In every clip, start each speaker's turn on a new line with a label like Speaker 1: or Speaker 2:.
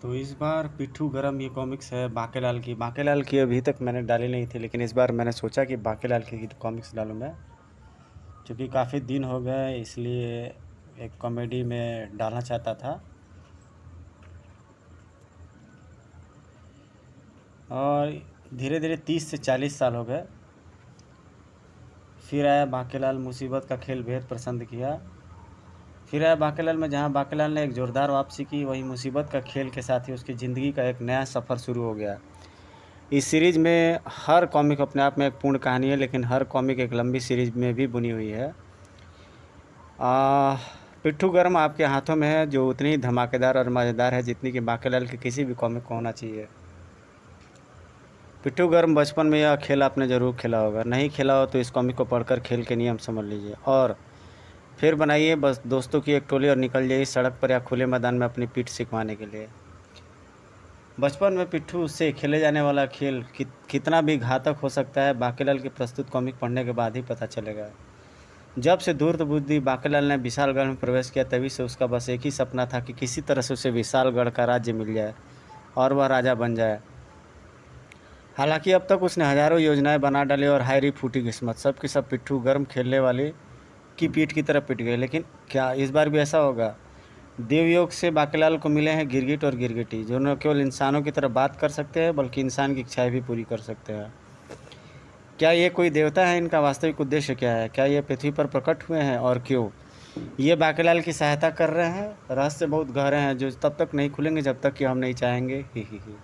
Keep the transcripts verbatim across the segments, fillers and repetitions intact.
Speaker 1: तो इस बार पिट्ठू गरम ये कॉमिक्स है बाकेलाल की। बाकेलाल की अभी तक मैंने डाली नहीं थी, लेकिन इस बार मैंने सोचा कि बाकेलाल की कॉमिक्स डालूँ मैं, क्योंकि काफ़ी दिन हो गए, इसलिए एक कॉमेडी में डालना चाहता था। और धीरे धीरे तीस से चालीस साल हो गए, फिर आया बाकेलाल मुसीबत का खेल बेहद पसंद किया। फिर आया बाकेलाल में, जहाँ बाकेलाल ने एक ज़ोरदार वापसी की, वही मुसीबत का खेल के साथ ही उसकी ज़िंदगी का एक नया सफ़र शुरू हो गया। इस सीरीज़ में हर कॉमिक अपने आप में एक पूर्ण कहानी है, लेकिन हर कॉमिक एक लंबी सीरीज़ में भी बुनी हुई है। आ, पिट्ठू गरम आपके हाथों में है, जो उतनी ही धमाकेदार और मज़ेदार है जितनी कि बाकेलाल के किसी भी कॉमिक को होना चाहिए। पिट्ठू गरम बचपन में यह खेल आपने ज़रूर खेला होगा, नहीं खेला हो तो इस कॉमिक को पढ़कर खेल के नियम समझ लीजिए, और फिर बनाइए बस दोस्तों की एक टोली और निकल जाइए सड़क पर या खुले मैदान में अपनी पीठ सिखवाने के लिए। बचपन में पिट्ठू से खेले जाने वाला खेल कि, कितना भी घातक हो सकता है, बाकेलाल की प्रस्तुत कॉमिक पढ़ने के बाद ही पता चलेगा। जब से धूर्त बुद्धि बाकेलाल ने विशालगढ़ में प्रवेश किया, तभी से उसका बस एक ही सपना था कि किसी तरह से उसे विशालगढ़ का राज्य मिल जाए और वह राजा बन जाए। हालांकि अब तक उसने हजारों योजनाएं बना डाली और हायरी फूटी किस्मत, सब की सब पिट्ठू गरम खेलने वाली की पीठ की तरफ पिट गए। लेकिन क्या इस बार भी ऐसा होगा? देवयोग से बाकेलाल को मिले हैं गिरगिट और गिरगिटी, जो न केवल इंसानों की तरह बात कर सकते हैं बल्कि इंसान की इच्छाएं भी पूरी कर सकते हैं। क्या ये कोई देवता है? इनका वास्तविक उद्देश्य क्या है? क्या ये पृथ्वी पर प्रकट हुए हैं और क्यों ये बाकेलाल की सहायता कर रहे हैं? रहस्य बहुत गहरे हैं, जो तब तक नहीं खुलेंगे जब तक कि हम नहीं चाहेंगे। ही ही ही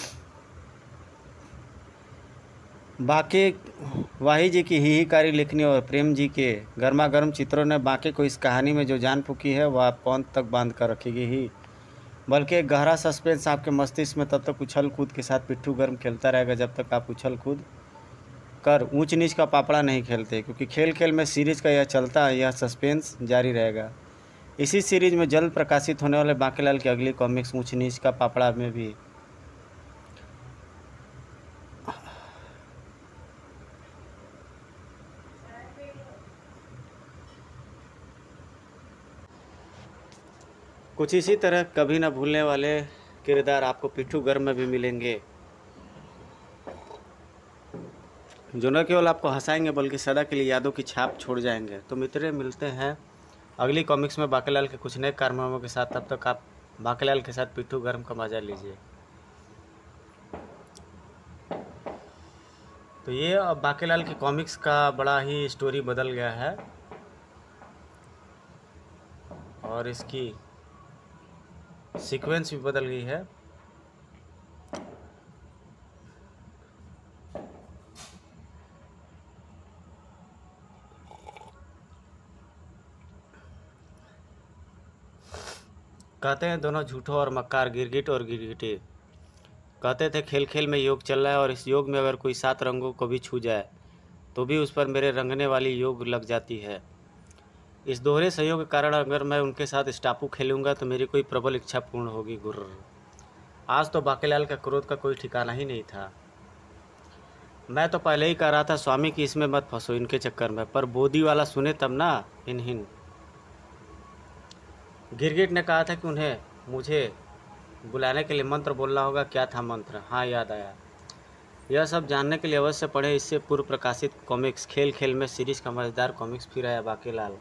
Speaker 1: बाके वाही जी की हिहिकारी लिखनी और प्रेम जी के गर्मा गर्म चित्रों ने बाके को इस कहानी में जो जान फूकी है, वह आपको अंत तक बांध कर रखेगी ही, बल्कि एक गहरा सस्पेंस आपके मस्तिष्क में तब तक उछल कूद के साथ पिट्ठू गरम खेलता रहेगा जब तक आप उछल कूद कर ऊंच नीच का पापड़ा नहीं खेलते, क्योंकि खेल खेल में सीरीज का यह चलता यह सस्पेंस जारी रहेगा। इसी सीरीज में जल्द प्रकाशित होने वाले बाकेलाल की अगली कॉमिक्स ऊंच नीच का पापड़ा में भी कुछ इसी तरह कभी न भूलने वाले किरदार आपको पिट्ठू गरम में भी मिलेंगे, जो न केवल आपको हंसाएंगे बल्कि सदा के लिए यादों की छाप छोड़ जाएंगे। तो मित्रों, मिलते हैं अगली कॉमिक्स में बाकेलाल के कुछ नए कारनामों के साथ। तब तक आप बाकेलाल के साथ पिट्ठू गरम का मजा लीजिए। तो ये अब बाकेलाल के कॉमिक्स का बड़ा ही स्टोरी बदल गया है, और इसकी सीक्वेंस भी बदल गई है। कहते हैं दोनों झूठों और मक्कार, गिरगिट और गिरगिटी, कहते थे खेल खेल में योग चल रहा है, और इस योग में अगर कोई सात रंगों को भी छू जाए तो भी उस पर मेरे रंगने वाली योग लग जाती है। इस दोहरे सहयोग के कारण अगर मैं उनके साथ स्टापू खेलूंगा तो मेरी कोई प्रबल इच्छा पूर्ण होगी। गुर्र। आज तो बाकेलाल का क्रोध का कोई ठिकाना ही नहीं था। मैं तो पहले ही कह रहा था स्वामी कि इसमें मत फंसो इनके चक्कर में, पर बोधी वाला सुने तब ना। हिन हिन। गिरगिट ने कहा था कि उन्हें मुझे बुलाने के लिए मंत्र बोलना होगा। क्या था मंत्र? हाँ, याद आया। यह सब जानने के लिए अवश्य पढ़े इससे पूर्व प्रकाशित कॉमिक्स खेल खेल में सीरीज का मजेदार कॉमिक्स। फिर आया बाकेलाल।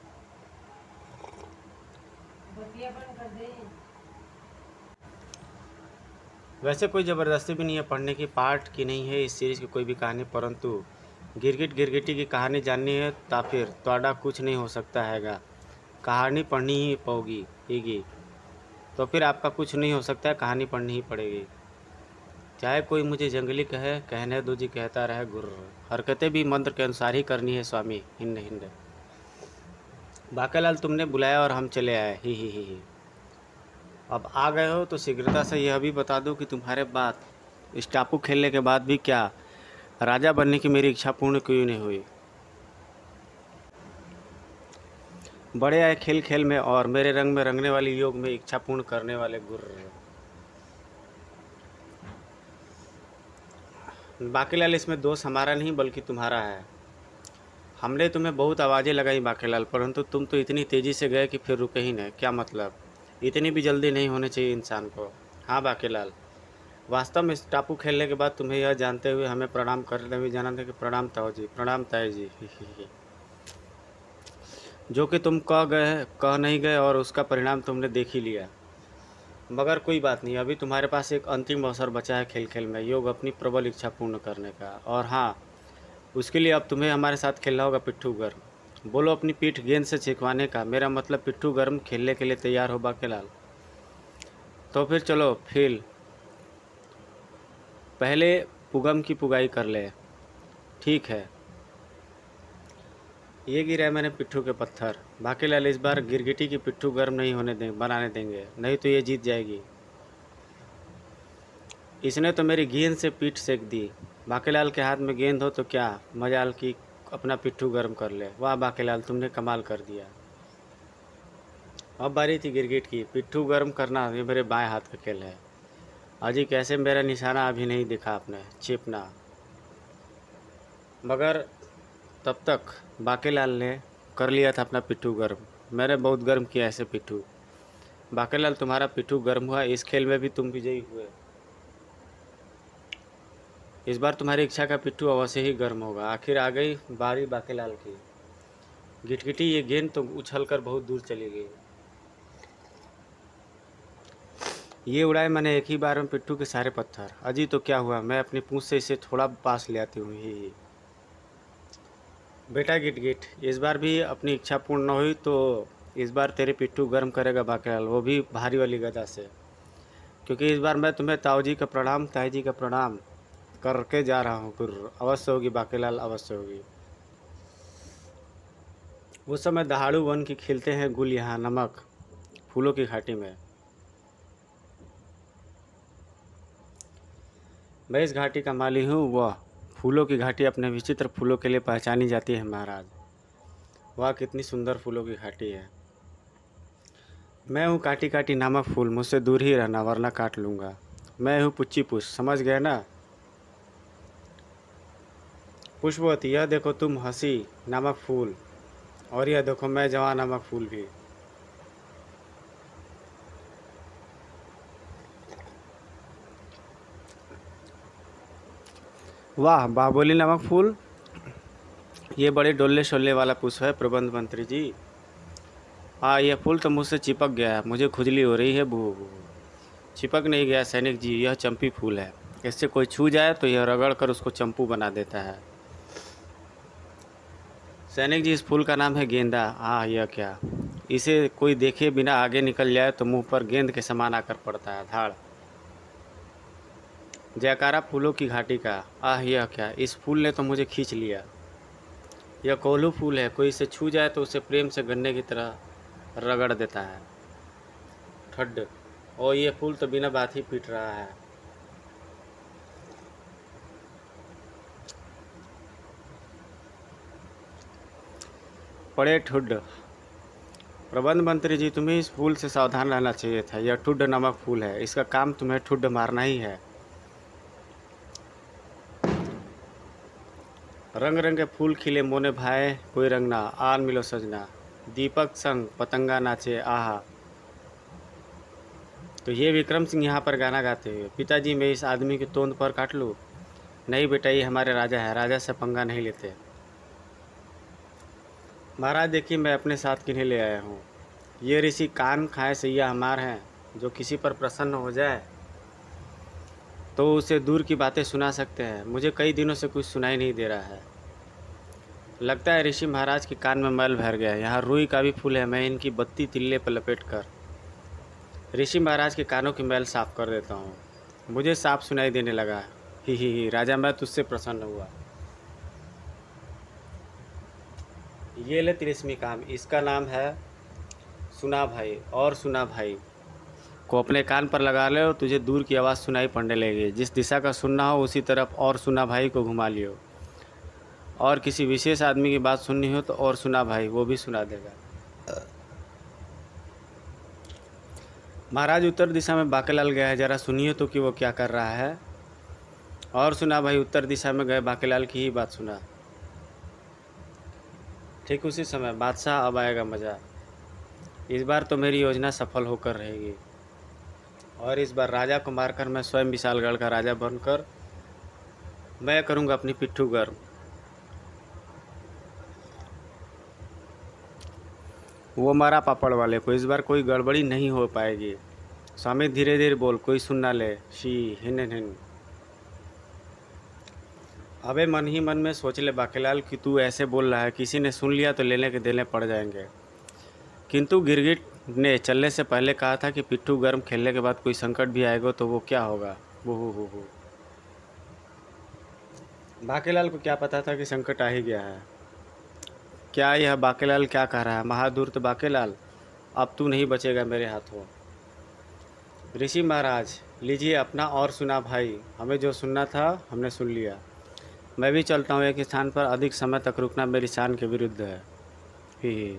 Speaker 1: वैसे कोई ज़बरदस्ती भी नहीं है पढ़ने की, पार्ट की नहीं है इस सीरीज़ की कोई भी कहानी, परंतु गिरगिट गिरगिटी की कहानी जाननी है तो फिर तोड़ा कुछ नहीं हो सकता हैगा, कहानी पढ़नी ही पड़ेगी हीगी तो फिर आपका कुछ नहीं हो सकता, कहानी पढ़नी ही पड़ेगी। चाहे कोई मुझे जंगली कहे, कहने दो जी कहता रहे गुर्र। हरकतें भी मंत्र के अनुसार ही करनी है स्वामी। हिंद हिंद। बाकेलाल तुमने बुलाया और हम चले आए। ही ही ही ही। अब आ गए हो तो शीघ्रता से यह भी बता दो कि तुम्हारे बाद इस टापू खेलने के बाद भी क्या राजा बनने की मेरी इच्छा पूर्ण क्यों नहीं हुई? बड़े आए खेल खेल में और मेरे रंग में रंगने वाली योग में इच्छा पूर्ण करने वाले गुर्र। बाकेलाल, इसमें दोष हमारा नहीं बल्कि तुम्हारा है। हमने तुम्हें बहुत आवाज़ें लगाई बाकेलाल, परंतु तुम तो इतनी तेज़ी से गए कि फिर रुके ही नहीं। क्या मतलब? इतनी भी जल्दी नहीं होनी चाहिए इंसान को। हाँ बाकीलाल, वास्तव में इस टापू खेलने के बाद तुम्हें यह जानते हुए हमें प्रणाम करते हुए जाना था कि प्रणाम ताऊ जी, प्रणाम ताई जी। जो कि तुम कह गए कह नहीं गए और उसका परिणाम तुमने देख ही लिया। मगर कोई बात नहीं, अभी तुम्हारे पास एक अंतिम अवसर बचा है खेल खेल में योग अपनी प्रबल इच्छा पूर्ण करने का। और हाँ, उसके लिए अब तुम्हें हमारे साथ खेलना होगा पिट्ठू गर्म। बोलो अपनी पीठ गेंद से छिकवाने का, मेरा मतलब पिट्ठू गर्म। खेलने के लिए तैयार हो बाकीलाल? तो फिर चलो फिर पहले पुगम की पुगाई कर ले। ठीक है, ये गिरा है मैंने पिट्ठू के पत्थर। बाकीलाल इस बार गिरगिटी की पिट्ठू गर्म नहीं होने दें बनाने देंगे, नहीं तो ये जीत जाएगी। इसने तो मेरी गेंद से पीठ सेक दी। बाकीलाल के हाथ में गेंद हो तो क्या मजाल की अपना पिट्ठू गर्म कर ले। वाह बाकीलाल, तुमने कमाल कर दिया। अब बारी थी गिरगिट की। पिट्ठू गर्म करना ये मेरे बाएं हाथ का खेल है। अजी कैसे मेरा निशाना अभी नहीं दिखा आपने, छिपना। मगर तब तक बाकीलाल ने कर लिया था अपना पिट्ठू गर्म। मैंने बहुत गर्म किया ऐसे पिट्ठू। बाकीलाल तुम्हारा पिट्ठू गर्म हुआ, इस खेल में भी तुम विजयी हुए। इस बार तुम्हारी इच्छा का पिट्ठू अवश्य ही गर्म होगा। आखिर आ गई बारी बाकीलाल की। गिटगिटी ये गेंद तो उछल कर बहुत दूर चली गई। ये उड़ाए मैंने एक ही बार में पिट्ठू के सारे पत्थर। अजी तो क्या हुआ, मैं अपनी पूंछ से इसे थोड़ा पास ले आती हूँ। ही ही बेटा गिटगिट, इस बार भी अपनी इच्छा पूर्ण न हुई तो इस बार तेरे पिट्ठू गर्म करेगा बाकीलाल, वो भी भारी वाली गदा से। क्योंकि इस बार मैं तुम्हें ताऊ जी का प्रणाम, ताई जी का प्रणाम करके जा रहा हूँ। फिर अवश्य होगी बाकीलाल, अवश्य होगी। उस समय दहाड़ू वन की खिलते हैं गुल यहाँ नमक फूलों की घाटी में। मैं इस घाटी का माली हूँ, वह फूलों की घाटी अपने विचित्र फूलों के लिए पहचानी जाती है महाराज। वाह कितनी सुंदर फूलों की घाटी है। मैं हूँ काटी काटी नामक फूल, मुझसे दूर ही रहना वरना काट लूँगा। मैं हूँ पुच्ची पुष्प, समझ गए ना? पुष्पवती, यह देखो तुम हंसी नामक फूल, और यह देखो मैं जवां नामक फूल भी। वाह बाबोली नामक फूल, ये बड़े डोले शोले वाला पुष्प है प्रबंध मंत्री जी। हाँ यह फूल तो मुझसे चिपक गया है, मुझे खुजली हो रही है। बू बू चिपक नहीं गया सैनिक जी, यह चंपी फूल है। इससे कोई छू जाए तो यह रगड़ कर उसको चंपू बना देता है। सैनिक जी इस फूल का नाम है गेंदा। हाँ यह क्या, इसे कोई देखे बिना आगे निकल जाए तो मुंह पर गेंद के समान आकर पड़ता है। धाड़ जयकारा फूलों की घाटी का। आह यह क्या, इस फूल ने तो मुझे खींच लिया। यह कोल्हू फूल है, कोई इसे छू जाए तो उसे प्रेम से गन्ने की तरह रगड़ देता है। ठड्ड, और ये फूल तो बिना बात ही पीट रहा है। पड़े ठुड्ड, प्रबंध मंत्री जी तुम्हें इस फूल से सावधान रहना चाहिए था। यह ठुड्ड नामक फूल है, इसका काम तुम्हें ठुड्ड मारना ही है। रंग रंग के फूल खिले मोने भाए कोई रंग ना, आन मिलो सजना दीपक संग पतंगा नाचे आहा। तो ये विक्रम सिंह यहाँ पर गाना गाते हुए, पिताजी मैं इस आदमी की तोंद पर काट लूँ? नहीं बेटा, ये हमारे राजा है, राजा से पंगा नहीं लेते। महाराज देखिए मैं अपने साथ किन्हें ले आया हूँ। ये ऋषि कान खाए सैया हमार हैं, जो किसी पर प्रसन्न हो जाए तो उसे दूर की बातें सुना सकते हैं। मुझे कई दिनों से कुछ सुनाई नहीं दे रहा है। लगता है ऋषि महाराज के कान में मैल भर गया है। यहाँ रुई का भी फूल है, मैं इनकी बत्ती तिल्ले पर लपेट कर ऋषि महाराज के कानों की मैल साफ कर देता हूँ। मुझे साफ सुनाई देने लगा। ही ही ही राजा, मैं तुझसे प्रसन्न हुआ। ये ले तिलिस्मी काम, इसका नाम है सुना भाई। और सुना भाई को अपने कान पर लगा ले और तुझे दूर की आवाज़ सुनाई पड़ने लगेगी। जिस दिशा का सुनना हो उसी तरफ और सुना भाई को घुमा लियो। और किसी विशेष आदमी की बात सुननी हो तो और सुना भाई वो भी सुना देगा। महाराज उत्तर दिशा में बाकीलाल गया है, ज़रा सुनिए तो कि वो क्या कर रहा है। और सुना भाई उत्तर दिशा में गए बाकीलाल की ही बात सुना। ठीक उसी समय बादशाह अब आएगा मज़ा। इस बार तो मेरी योजना सफल होकर रहेगी। और इस बार राजा को मारकर मैं स्वयं विशालगढ़ का राजा बनकर मैं करूँगा अपनी पिट्ठू गर्म। वो मारा पापड़ वाले को, इस बार कोई गड़बड़ी नहीं हो पाएगी। स्वामी धीरे धीरे बोल, कोई सुन ना ले। शी हिन हिन। अबे मन ही मन में सोच ले बाकेलाल कि तू ऐसे बोल रहा है, किसी ने सुन लिया तो लेने के देने पड़ जाएंगे। किंतु गिरगिट ने चलने से पहले कहा था कि पिट्ठू गर्म खेलने के बाद कोई संकट भी आएगा तो वो क्या होगा। वो हो हो हो बाकेलाल को क्या पता था कि संकट आ ही गया है। क्या यह बाकेलाल क्या कह रहा है? महाधूर्त बाकेलाल, अब तू नहीं बचेगा मेरे हाथों। ऋषि महाराज लीजिए अपना और सुना भाई, हमें जो सुनना था हमने सुन लिया। मैं भी चलता हूँ, एक स्थान पर अधिक समय तक रुकना मेरी शान के विरुद्ध है। ही ही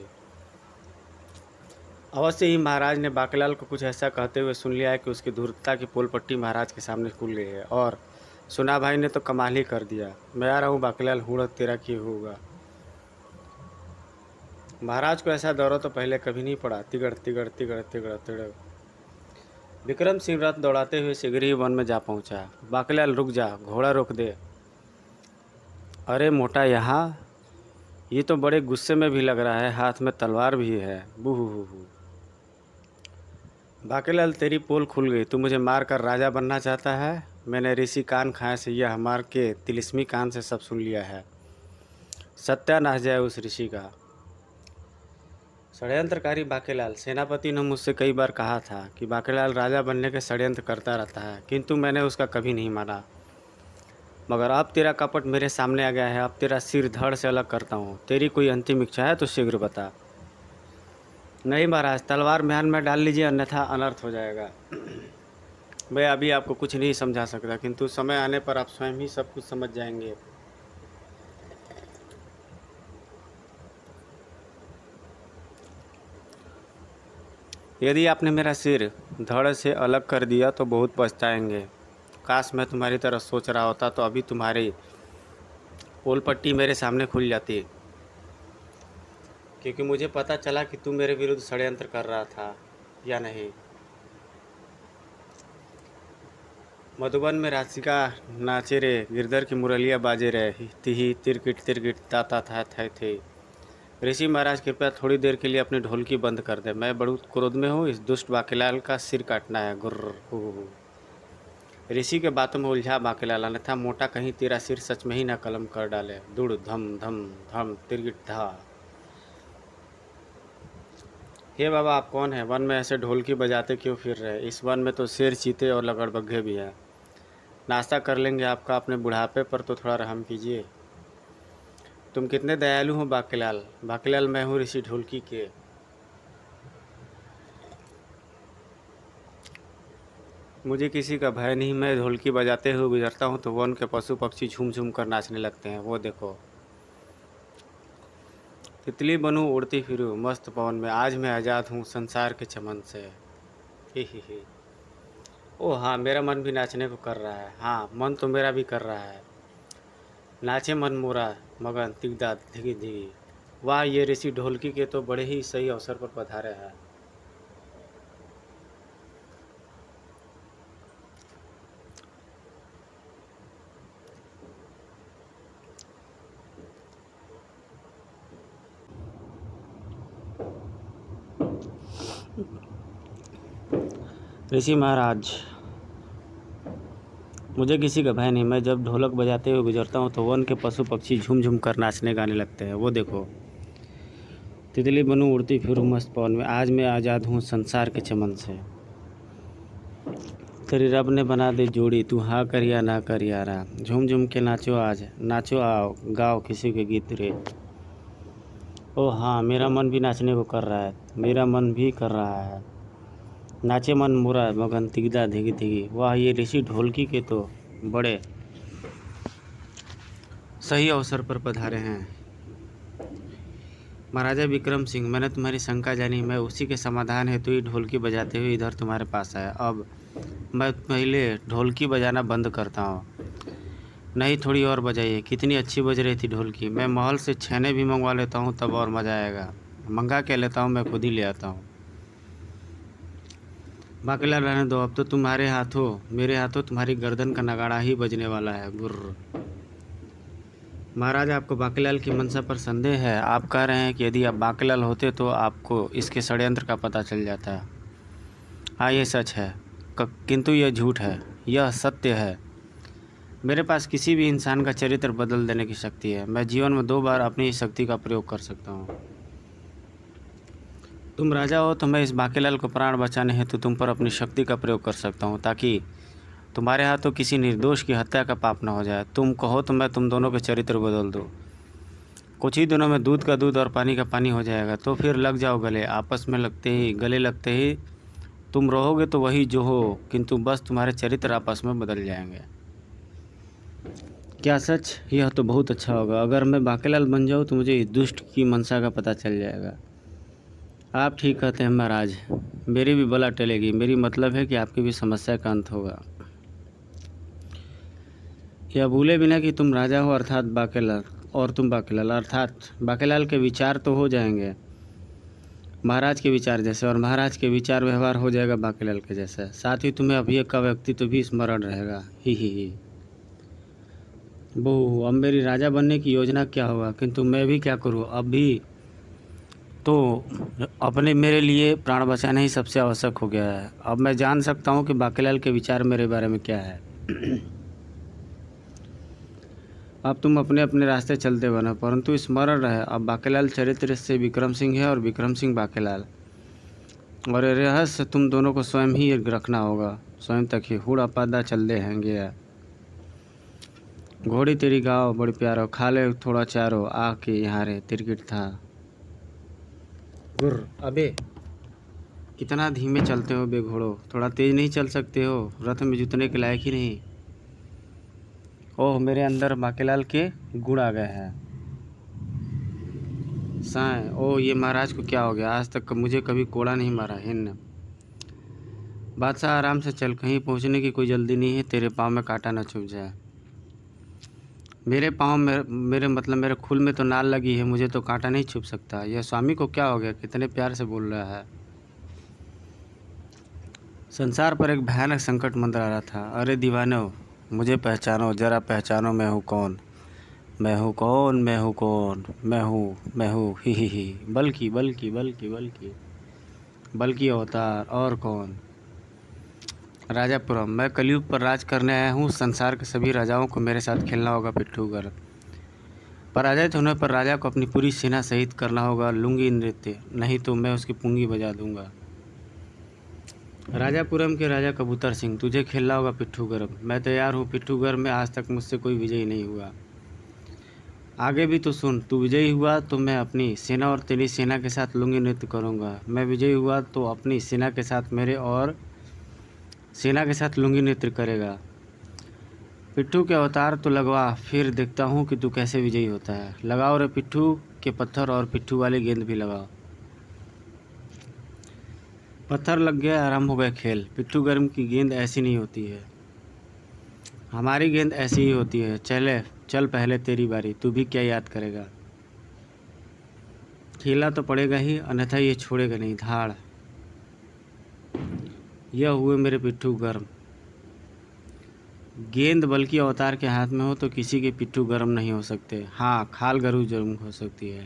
Speaker 1: अवश्य ही महाराज ने बाकेलाल को कुछ ऐसा कहते हुए सुन लिया है कि उसकी धूर्तता की पोल पट्टी महाराज के सामने खुल गई है। और सुना भाई ने तो कमाल ही कर दिया। मैं आ रहा हूँ बाकेलाल, हुड़ तेरा किए होगा। महाराज को ऐसा दौरा तो पहले कभी नहीं पड़ा। तिगड़ तिगड़ तिगड़ तिगड़ तिगड़ विक्रम सिंह रथ दौड़ाते हुए शीघ्र ही वन में जा पहुंचा। बाकेलाल रुक जा, घोड़ा रोक दे। अरे मोटा, यहाँ ये तो बड़े गुस्से में भी लग रहा है, हाथ में तलवार भी है। बूहू हू हू बाकेलाल तेरी पोल खुल गई। तू मुझे मार कर राजा बनना चाहता है? मैंने ऋषि कान खाए से यह मार के तिलिस्मी कान से सब सुन लिया है। सत्यानाश जाए उस ऋषि का। षड्यंत्रकारी बाकेलाल, सेनापति ने मुझसे कई बार कहा था कि बाकेलाल राजा बनने के षड्यंत्र करता रहता है, किंतु मैंने उसका कभी नहीं माना। मगर अब तेरा कपट मेरे सामने आ गया है। अब तेरा सिर धड़ से अलग करता हूँ। तेरी कोई अंतिम इच्छा है तो शीघ्र बता। नहीं महाराज, तलवार म्यान में डाल लीजिए, अन्यथा अनर्थ हो जाएगा। मैं अभी आपको कुछ नहीं समझा सकता, किंतु समय आने पर आप स्वयं ही सब कुछ समझ जाएंगे। यदि आपने मेरा सिर धड़ से अलग कर दिया तो बहुत पछताएंगे। काश मैं तुम्हारी तरह सोच रहा होता तो अभी तुम्हारी पोल पट्टी मेरे सामने खुल जाती, क्योंकि मुझे पता चला कि तू मेरे विरुद्ध षड्यंत्र कर रहा था या नहीं। मधुबन में राशिका नाचे रे, गिरधर की मुरलिया बाजे रहे, तिही तिरकिट तिरकिट ताता था थे थे। ऋषि महाराज कृपया थोड़ी देर के लिए अपनी ढोलकी बंद कर दे। मैं बड़ू क्रोध में हूँ, इस दुष्ट बाकेलाल का सिर काटना है। गुर्र हु ऋषि के बातों में उलझा बाकेलाल, अन्यथा मोटा कहीं तेरा सिर सच में ही ना कलम कर डाले। दुड़ धम धम धम तिरगिट धा। हे बाबा, आप कौन है? वन में ऐसे ढोलकी बजाते क्यों फिर रहे? इस वन में तो शेर, चीते और लगड़बग्घे भी हैं। नाश्ता कर लेंगे आपका, अपने बुढ़ापे पर तो थोड़ा रहम कीजिए। तुम कितने दयालु हो बाकेलाल। बाकेलाल, मैं हूँ ऋषि ढोलकी के। मुझे किसी का भय नहीं। मैं ढोलकी बजाते हुए गुजरता हूँ तो वन के पशु पक्षी झूम झूम कर नाचने लगते हैं। वो देखो, तितली बनूँ उड़ती फिरूँ मस्त पवन में, आज मैं आज़ाद हूँ संसार के चमन से। ही ही ही ओ हाँ, मेरा मन भी नाचने को कर रहा है। हाँ, मन तो मेरा भी कर रहा है। नाचे मन मोरा मगन तिगदा धिगी धिगी। वाह, ये ऋषि ढोलकी के तो बड़े ही सही अवसर पर पधारे हैं। ऋषि महाराज, मुझे किसी का भय नहीं। मैं जब ढोलक बजाते हुए गुजरता हूँ तो वन के पशु पक्षी झूम झूम कर नाचने गाने लगते हैं। वो देखो, तितली बनूँ उड़ती फिरूँ मस्त पवन में, आज मैं आज़ाद हूँ संसार के चमन से। तेरी रब ने बना दे जोड़ी, तू हाँ कर या ना कर यारा। झूम झूम के नाचो आज, नाचो आओ, गाओ किसी के गीत रे। ओ हाँ, मेरा मन भी नाचने को कर रहा है। मेरा मन भी कर रहा है। नाचे मन मोरा मगन तिगदा धिगी धिगी। वाह, ये ऋषि ढोलकी के तो बड़े सही अवसर पर पधारे हैं। महाराजा विक्रम सिंह, मैंने तुम्हारी शंका जानी। मैं उसी के समाधान हेतु ही ढोलकी बजाते हुए इधर तुम्हारे पास आया। अब मैं पहले ढोलकी बजाना बंद करता हूँ। नहीं, थोड़ी और बजाइए। कितनी अच्छी बज रही थी ढोलकी। मैं महल से छेने भी मंगवा लेता हूँ तब और मज़ा आएगा। मंगा के लेता हूँ, मैं खुद ही ले आता हूँ। बाकीलाल रहने दो, अब तो तुम्हारे हाथों मेरे हाथों तुम्हारी गर्दन का नगाड़ा ही बजने वाला है। गुर्र। महाराज, आपको बाकीलाल की मंशा पर संदेह है। आप कह रहे हैं कि यदि आप बाकीलाल होते तो आपको इसके षड्यंत्र का पता चल जाता। हाँ, ये सच है, किंतु यह झूठ है, यह सत्य है। मेरे पास किसी भी इंसान का चरित्र बदल देने की शक्ति है। मैं जीवन में दो बार अपनी इस शक्ति का प्रयोग कर सकता हूँ। तुम राजा हो तो मैं इस बाकीलाल को प्राण बचाने हेतु तुम पर अपनी शक्ति का प्रयोग कर सकता हूँ, ताकि तुम्हारे हाथों किसी निर्दोष की हत्या का पाप न हो जाए। तुम कहो तो मैं तुम दोनों के चरित्र बदल दूँ। कुछ ही दिनों में दूध का दूध और पानी का पानी हो जाएगा। तो फिर लग जाओ गले। आपस में लगते ही गले लगते ही तुम रहोगे तो वही जो हो, किंतु बस तुम्हारे चरित्र आपस में बदल जाएंगे। क्या सच? यह तो बहुत अच्छा होगा। अगर मैं बाकीलाल बन जाऊँ तो मुझे इस दुष्ट की मंशा का पता चल जाएगा। आप ठीक कहते हैं महाराज, मेरी भी बला टलेगी। मेरी मतलब है कि आपकी भी समस्या का अंत होगा। यह भूले बिना कि तुम राजा हो अर्थात बाकीलाल, और तुम बाकीलाल अर्थात बाकीलाल के विचार तो हो जाएंगे महाराज के विचार जैसे, और महाराज के विचार व्यवहार हो जाएगा बाकीलाल के जैसा। साथ ही तुम्हें अभी का व्यक्तित्व भी स्मरण रहेगा। ही ही ही बहु, अब मेरी राजा बनने की योजना क्या होगा, किंतु मैं भी क्या करूँ। अभी तो अपने मेरे लिए प्राण बचाना ही सबसे आवश्यक हो गया है। अब मैं जान सकता हूँ कि बाकीलाल के विचार मेरे बारे में क्या है। अब तुम अपने अपने रास्ते चलते बनो, परंतु स्मरण रहे अब बाकीलाल चरित्र से विक्रम सिंह है और विक्रम सिंह बाकीलाल, और ये रहस्य तुम दोनों को स्वयं ही रखना होगा। स्वयं तक ही हुड़ अपादा चल दे हैंगे। घोड़ी तेरी गाँव बड़ी प्यारो, खा ले थोड़ा चारो, आ के यहाँ रे तिरकिट था। गुर्र। अबे कितना धीमे चलते हो बे घोड़ो, थोड़ा तेज नहीं चल सकते हो? रथ में जुतने के लायक ही नहीं। ओह, मेरे अंदर बाकीलाल के गुण आ गए हैं। साए, ओह ये महाराज को क्या हो गया? आज तक मुझे कभी कोड़ा नहीं मारा। हिन्न। बादशाह आराम से चल, कहीं पहुंचने की कोई जल्दी नहीं है। तेरे पाँव में कांटा न चुभ जाए। मेरे पाँव में, मेरे मतलब मेरे खूल में तो नाल लगी है, मुझे तो कांटा नहीं छुप सकता। यह स्वामी को क्या हो गया? कितने प्यार से बोल रहा है। संसार पर एक भयानक संकट मंडरा रहा था। अरे दीवानो, मुझे पहचानो, जरा पहचानो, मैं हूँ कौन, मैं हूँ कौन, मैं हूँ कौन, मैं हूँ मैं हूँ ही ही ही बल्कि बल्कि बल्कि बल्कि बल्कि अवतार और कौन? राजापुरम। मैं कलयुग पर राज करने आया हूँ। संसार के सभी राजाओं को मेरे साथ खेलना होगा पिट्ठूगर। पराजित होने पर राजा को अपनी पूरी सेना सहित करना होगा लुंगी नृत्य, नहीं तो मैं उसकी पुंगी बजा दूंगा। राजापुरम के राजा कबूतर सिंह, तुझे खेलना होगा पिट्ठूगर। मैं तैयार हूँ पिट्ठूगर में, आज तक मुझसे कोई विजयी नहीं हुआ। आगे भी तो सुन, तू विजयी हुआ तो मैं अपनी सेना और तेरी सेना के साथ लुंगी नृत्य करूँगा। मैं विजयी हुआ तो अपनी सेना के साथ मेरे और सेना के साथ लुंगी नृत्य करेगा। पिट्ठू के अवतार तो लगवा, फिर देखता हूँ कि तू कैसे विजयी होता है। लगाओ रे पिट्ठू के पत्थर, और पिट्ठू वाली गेंद भी लगाओ। पत्थर लग गया, आराम हो गया खेल। पिट्ठू गर्म की गेंद ऐसी नहीं होती है, हमारी गेंद ऐसी ही होती है। चले चल, पहले तेरी बारी, तू भी क्या याद करेगा। खेला तो पड़ेगा ही, अन्यथा ये छोड़ेगा नहीं। धाड़। यह हुए मेरे पिट्ठू गर्म। गेंद बल्कि अवतार के हाथ में हो तो किसी के पिट्ठू गर्म नहीं हो सकते। हाँ, खाल गरू गर्म हो सकती है।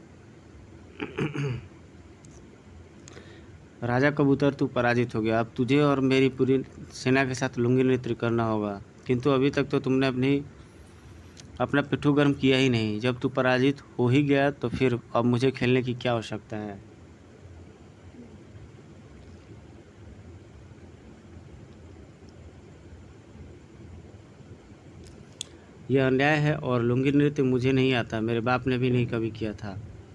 Speaker 1: राजा कबूतर, तू पराजित हो गया। अब तुझे और मेरी पूरी सेना के साथ लुंगी नृत्य करना होगा, किंतु अभी तक तो तुमने अपनी अपना पिट्ठू गर्म किया ही नहीं। जब तू पराजित हो ही गया तो फिर अब मुझे खेलने की क्या आवश्यकता है। यह अन्याय है, और लुंगी नृत्य मुझे नहीं आता, मेरे बाप ने भी नहीं कभी किया था।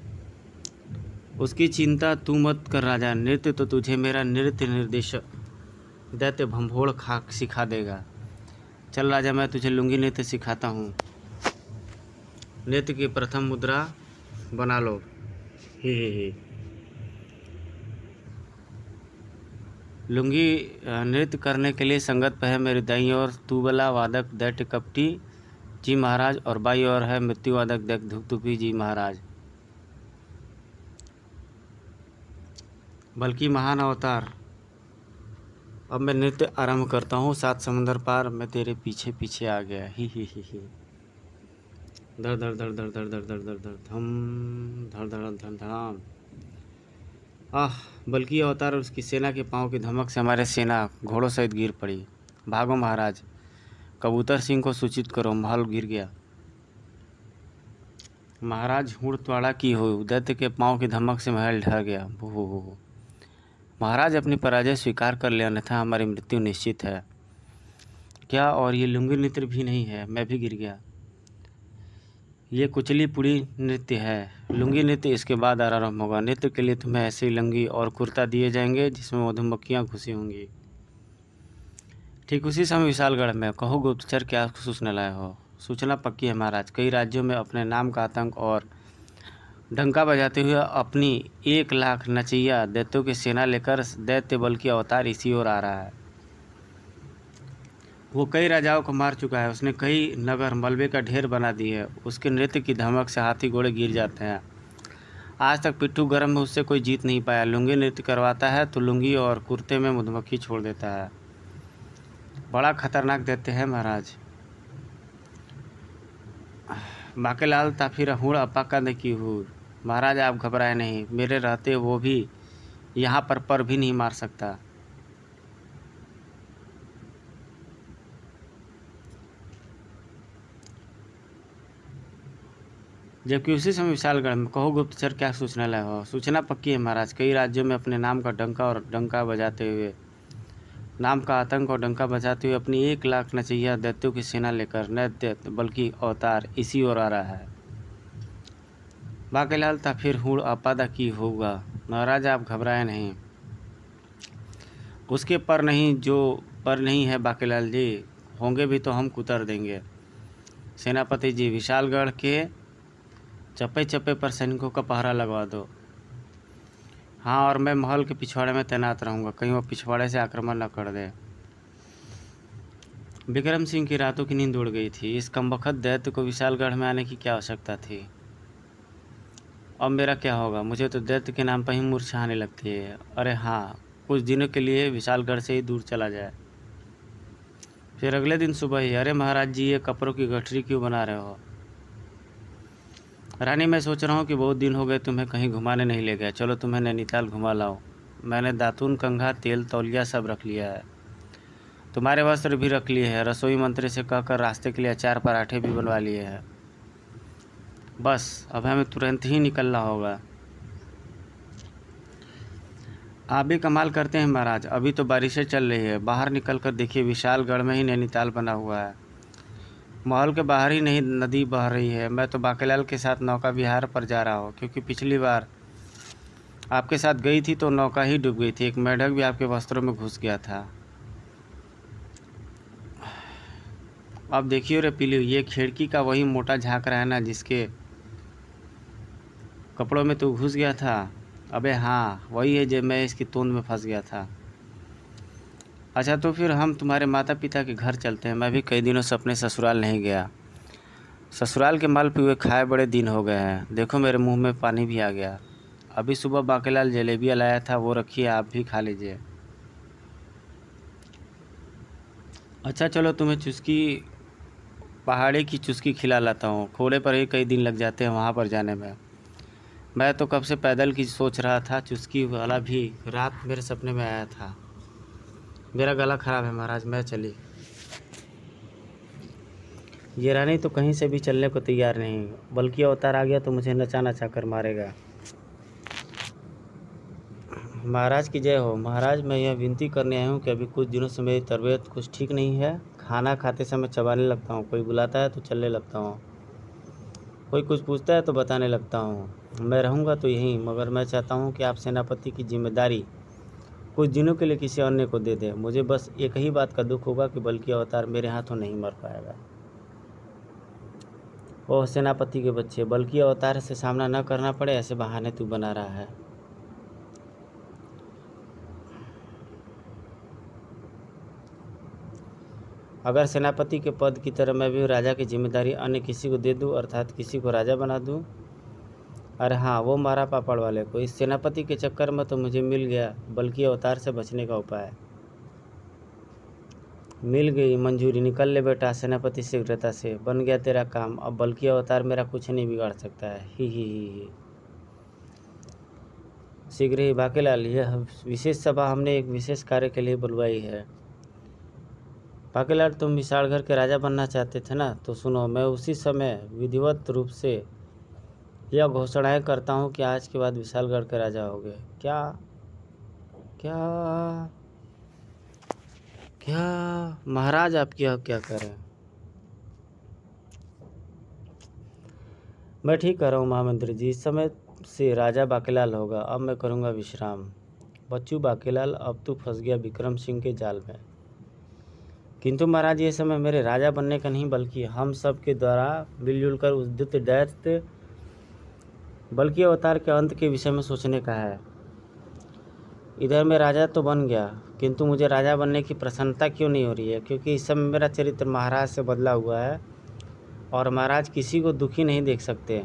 Speaker 1: उसकी चिंता तू मत कर राजा, नृत्य तो तुझे मेरा नृत्य निर्देशक दैत्य भंभोड़ खा सिखा देगा। चल राजा, मैं तुझे लुंगी नृत्य सिखाता हूँ। नृत्य की प्रथम मुद्रा बना लो। ही ही ही लुंगी नृत्य करने के लिए संगत पे है मेरे दाईं ओर तूबला वादक दैत्य कपटी जी महाराज, और बाई ओर है मृत्यु वादक दैत्य धुपधुपी जी महाराज। बल्कि महान अवतार अब मैं नृत्य आरंभ करता हूँ। सात समंदर पार मैं तेरे पीछे पीछे आ गया, ही ही ही ही। धड़ धड़ धड़ धड़ धड़ धड़ धड़ धड़ धड़ धम, धड़ धड़ धड़ धड़ाम। आह, बल्कि अवतार और उसकी सेना के पाँव की धमक से हमारे सेना घोड़ों सहित गिर पड़ी। भागो महाराज, कबूतर सिंह को सूचित करो, महल गिर गया। महाराज हुड़तवाड़ा की हो, दैत्य के पाँव की धमक से महल ढह गया। भू महाराज, अपनी पराजय स्वीकार कर ले, अन्यथा हमारी मृत्यु निश्चित है। क्या, और ये लुंगी नृत्य भी नहीं है? मैं भी गिर गया। ये कुचली पुड़ी नृत्य है। लुंगी नृत्य इसके बाद आरंभ होगा। नृत्य के लिए तुम्हें ऐसी लुंगी और कुर्ता दिए जाएंगे जिसमें मधुमक्खियाँ घुसी होंगी। ठीक उसी समय विशालगढ़ में, कहो गुप्तचर, क्या सूचना लाए हो? सूचना पक्की है महाराज। कई राज्यों में अपने नाम का आतंक और डंका बजाते हुए अपनी एक लाख नचैया दैत्यों की सेना लेकर दैत्य बल की अवतार इसी ओर आ रहा है। वो कई राजाओं को मार चुका है। उसने कई नगर मलबे का ढेर बना दी है। उसके नृत्य की धमक से हाथी घोड़े गिर जाते हैं। आज तक पिट्ठू गर्म में उससे कोई जीत नहीं पाया। लुंगी नृत्य करवाता है तो लुंगी और कुर्ते में मधुमक्खी छोड़ देता है। बड़ा खतरनाक दैत्य है महाराज। बाकेलाल ताफी रहुड़ अपाका ने की हूँ। महाराज, आप घबराए नहीं, मेरे रहते वो भी यहाँ पर पर भी नहीं मार सकता। जबकि उसी समय विशालगढ़ में, कहो गुप्तचर, क्या सूचना लाए हो? सूचना पक्की है महाराज। कई राज्यों में अपने नाम का डंका और डंका बजाते हुए नाम का आतंक और डंका बजाते हुए अपनी एक लाख नचैया दैत्यों की सेना लेकर नैत्य बल्कि अवतार इसी ओर आ रहा है। बाकेलाल था फिर हुड़ अपादा की होगा। महाराज, आप घबराए नहीं, उसके पर नहीं जो पर नहीं है बाकेलाल जी, होंगे भी तो हम कुतर देंगे। सेनापति जी, विशालगढ़ के चप्पे चप्पे पर सैनिकों का पहरा लगवा दो। हाँ, और मैं महल के पिछवाड़े में तैनात रहूँगा, कहीं वो पिछवाड़े से आक्रमण न कर दे। विक्रम सिंह की रातों की नींद उड़ गई थी। इस कमबख्त दैत्य को विशालगढ़ में आने की क्या आवश्यकता थी? अब मेरा क्या होगा? मुझे तो दैत्य के नाम पर ही मूर्छा आने लगती है। अरे हाँ, कुछ दिनों के लिए विशालगढ़ से ही दूर चला जाए। फिर अगले दिन सुबह ही, अरे महाराज जी, ये कपड़ों की गठरी क्यों बना रहे हो? रानी, मैं सोच रहा हूँ कि बहुत दिन हो गए तुम्हें कहीं घुमाने नहीं ले गया। चलो तुम्हें नैनीताल घुमा लाओ। मैंने दातून, कंघा, तेल, तौलिया सब रख लिया है। तुम्हारे वस्त्र भी रख लिए हैं। रसोई मंत्री से कहकर रास्ते के लिए अचार पराठे भी बनवा लिए हैं। बस अब हमें तुरंत ही निकलना होगा। आप भी कमाल करते हैं महाराज, अभी तो बारिशें चल रही है। बाहर निकल कर देखिए, विशालगढ़ में ही नैनीताल बना हुआ है। महल के बाहर ही नहीं नदी बह रही है। मैं तो बाकेलाल के साथ नौका विहार पर जा रहा हूँ, क्योंकि पिछली बार आपके साथ गई थी तो नौका ही डूब गई थी। एक मेढक भी आपके वस्त्रों में घुस गया था। अब देखिए रे पीलू, ये खिड़की का वही मोटा झांकरा है ना जिसके कपड़ों में तो घुस गया था। अबे हाँ, वही है जो मैं इसकी तोंद में फंस गया था। अच्छा, तो फिर हम तुम्हारे माता पिता के घर चलते हैं। मैं भी कई दिनों से अपने ससुराल नहीं गया। ससुराल के माल पिए खाए बड़े दिन हो गए हैं। देखो मेरे मुंह में पानी भी आ गया। अभी सुबह बाकेलाल जलेबियाँ लाया था, वो रखिए, आप भी खा लीजिए। अच्छा चलो, तुम्हें चुस्की, पहाड़ी की चुस्की खिला लाता हूँ। खोड़े पर ही कई दिन लग जाते हैं वहाँ पर जाने में। मैं तो कब से पैदल की सोच रहा था। चुस्की वाला भी रात मेरे सपने में आया था। मेरा गला ख़राब है महाराज, मैं चली। ये रानी तो कहीं से भी चलने को तैयार नहीं, बल्कि अवतार आ गया तो मुझे नचा नचा कर मारेगा। महाराज की जय हो। महाराज, मैं यह विनती करने आया हूँ कि अभी कुछ दिनों से मेरी तबीयत कुछ ठीक नहीं है। खाना खाते समय चबाने लगता हूँ, कोई बुलाता है तो चलने लगता हूँ, कोई कुछ पूछता है तो बताने लगता हूँ। मैं रहूँगा तो यहीं, मगर मैं चाहता हूँ कि आप सेनापति की जिम्मेदारी कुछ दिनों के लिए किसी अन्य को दे दें। मुझे बस एक ही बात का दुख होगा कि बल्कि अवतार मेरे हाथों नहीं मर पाएगा। ओह सेनापति के बच्चे, बल्कि अवतार से सामना न करना पड़े ऐसे बहाने तू बना रहा है। अगर सेनापति के पद की तरह मैं भी राजा की जिम्मेदारी अन्य किसी को दे दूं, अर्थात किसी को राजा बना दूं। अरे हाँ, वो मारा पापड़ वाले को। इस सेनापति के चक्कर में तो मुझे मिल गया बल्कि अवतार से बचने का उपाय। मिल गई मंजूरी, निकल ले बेटा सेनापति शीघ्रता से, बन गया तेरा काम, अब बल्कि अवतार मेरा कुछ नहीं बिगाड़ सकता है। ही ही ही ही। शीघ्र ही बाकीलाल, यह विशेष सभा हमने एक विशेष कार्य के लिए बुलवाई है। बाकीलाल, तुम विशालगढ़ के राजा बनना चाहते थे ना, तो सुनो, मैं उसी समय विधिवत रूप से यह घोषणाएं करता हूँ कि आज के बाद विशालगढ़ के राजा होगे। क्या क्या क्या महाराज, आप क्या क्या करें? मैं ठीक कह रहा हूँ महामंत्री जी, इस समय से राजा बाकीलाल होगा। अब मैं करूँगा विश्राम। बच्चू बाकीलाल, अब तू फंस गया विक्रम सिंह के जाल में। किंतु महाराज, ये समय मेरे राजा बनने का नहीं, बल्कि हम सब के द्वारा मिलजुल कर उस द्वितीय दैत्य बल्कि अवतार के अंत के विषय में सोचने का है। इधर मैं राजा तो बन गया, किंतु मुझे राजा बनने की प्रसन्नता क्यों नहीं हो रही है? क्योंकि इस समय मेरा चरित्र महाराज से बदला हुआ है और महाराज किसी को दुखी नहीं देख सकते।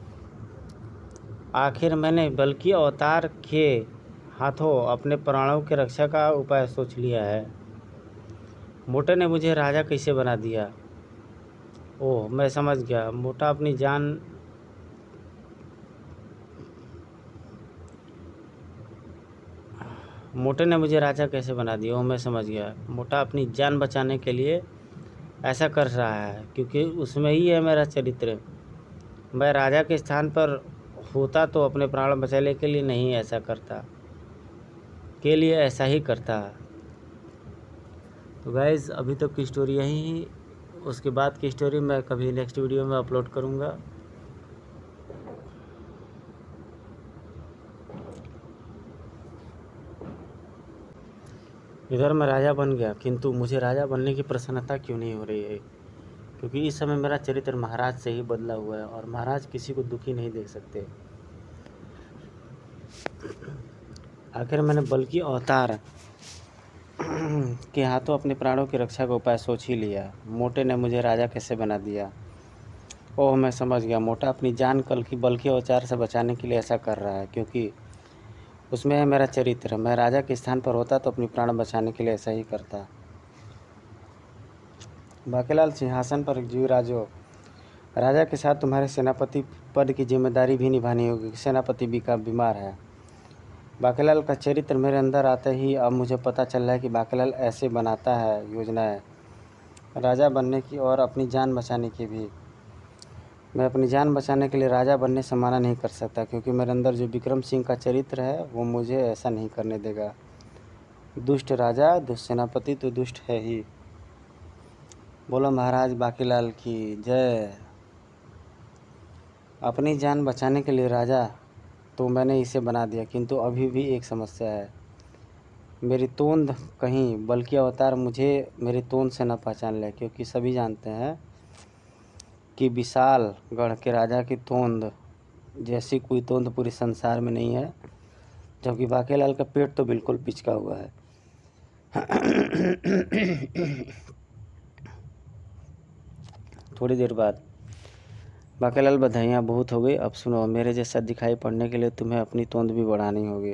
Speaker 1: आखिर मैंने बल्कि अवतार के हाथों अपने प्राणों की रक्षा का उपाय सोच लिया है। मोटे ने मुझे राजा कैसे बना दिया? ओह, मैं समझ गया। मोटा अपनी जान मोटे ने मुझे राजा कैसे बना दिया? ओह, मैं समझ गया। मोटा अपनी जान बचाने के लिए ऐसा कर रहा है, क्योंकि उसमें ही है मेरा चरित्र। मैं राजा के स्थान पर होता तो अपने प्राण बचाने के लिए नहीं ऐसा करता, के लिए ऐसा ही करता। तो गाइज़, अभी तक की स्टोरी यही, उसके बाद की स्टोरी मैं कभी नेक्स्ट वीडियो में अपलोड करूँगा। इधर मैं राजा बन गया, किंतु मुझे राजा बनने की प्रसन्नता क्यों नहीं हो रही है? क्योंकि इस समय मेरा चरित्र महाराज से ही बदला हुआ है और महाराज किसी को दुखी नहीं देख सकते। आखिर मैंने बल्कि अवतार के हाथों अपने प्राणों की रक्षा का उपाय सोच ही लिया। मोटे ने मुझे राजा कैसे बना दिया? ओह, मैं समझ गया। मोटा अपनी जान कल की बल्कि अवतार से बचाने के लिए ऐसा कर रहा है, क्योंकि उसमें है मेरा चरित्र। मैं राजा के स्थान पर होता तो अपनी प्राण बचाने के लिए ऐसा ही करता। बाकीलाल, सिंहासन पर जीवराजो, राजा के साथ तुम्हारे सेनापति पद की जिम्मेदारी भी निभानी होगी। सेनापति भी का बीमार है। बाकीलाल का चरित्र मेरे अंदर आते ही अब मुझे पता चल रहा है कि बाकीलाल ऐसे बनाता है योजनाएं, राजा बनने की और अपनी जान बचाने की भी। मैं अपनी जान बचाने के लिए राजा बनने से मना नहीं कर सकता, क्योंकि मेरे अंदर जो विक्रम सिंह का चरित्र है वो मुझे ऐसा नहीं करने देगा। दुष्ट राजा, दुष्ट सेनापति तो दुष्ट है ही। बोलो महाराज बाकीलाल की जय। अपनी जान बचाने के लिए राजा तो मैंने इसे बना दिया, किंतु अभी भी एक समस्या है। मेरी तोंद कहीं बल्कि अवतार मुझे मेरी तोंद से न पहचान ले, क्योंकि सभी जानते हैं कि विशालगढ़ के राजा की तोंद जैसी कोई तोंद पूरे संसार में नहीं है, जबकि बाकीलाल का पेट तो बिल्कुल पिचका हुआ है। थोड़ी देर बाद, बाकीलाल, बधाइयाँ बहुत हो गई। अब सुनो, मेरे जैसा दिखाई पड़ने के लिए तुम्हें अपनी तोंद भी बढ़ानी होगी।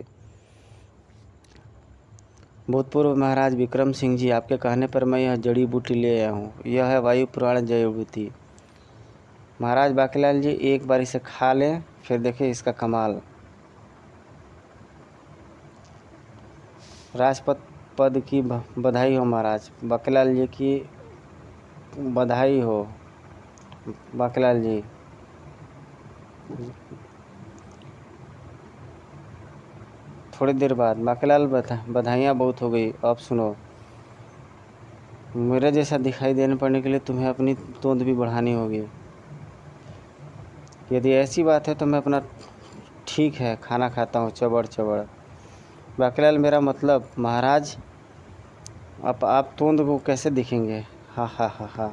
Speaker 1: भूतपूर्व महाराज विक्रम सिंह जी, आपके कहने पर मैं यह जड़ी बूटी ले आया हूँ। यह है वायु पुराण जड़ी बूटी। महाराज बाकीलाल जी, एक बार इसे खा लें, फिर देखें इसका कमाल। राजपद पद की बधाई हो महाराज। बाकीलाल जी की बधाई हो। बाकीलाल जी, थोड़ी देर बाद, बाकीलाल, बधाइयाँ बहुत हो गई। अब सुनो, मेरे जैसा दिखाई देने पड़ने के लिए तुम्हें अपनी तोंद भी बढ़ानी होगी। यदि ऐसी बात है तो मैं अपना ठीक है खाना खाता हूँ चबड़ चबड़। बाकीलाल, मेरा मतलब महाराज, अब आप तोंद को कैसे दिखेंगे? हा हा हा हा।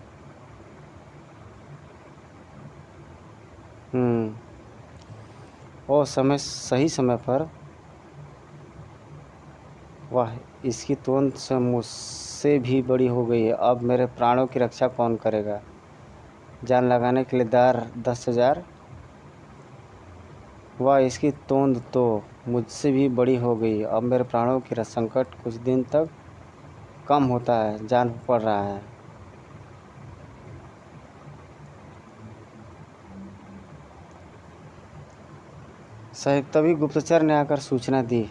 Speaker 1: हम्म ओ, समय सही समय पर। वाह, इसकी तोंद से मुझसे भी बड़ी हो गई है। अब मेरे प्राणों की रक्षा कौन करेगा? जान लगाने के लिए दार दस हजार। वाह, इसकी तोंद तो मुझसे भी बड़ी हो गई। अब मेरे प्राणों की संकट कुछ दिन तक कम होता है, जान पड़ रहा है। सही तभी गुप्तचर ने आकर सूचना दी।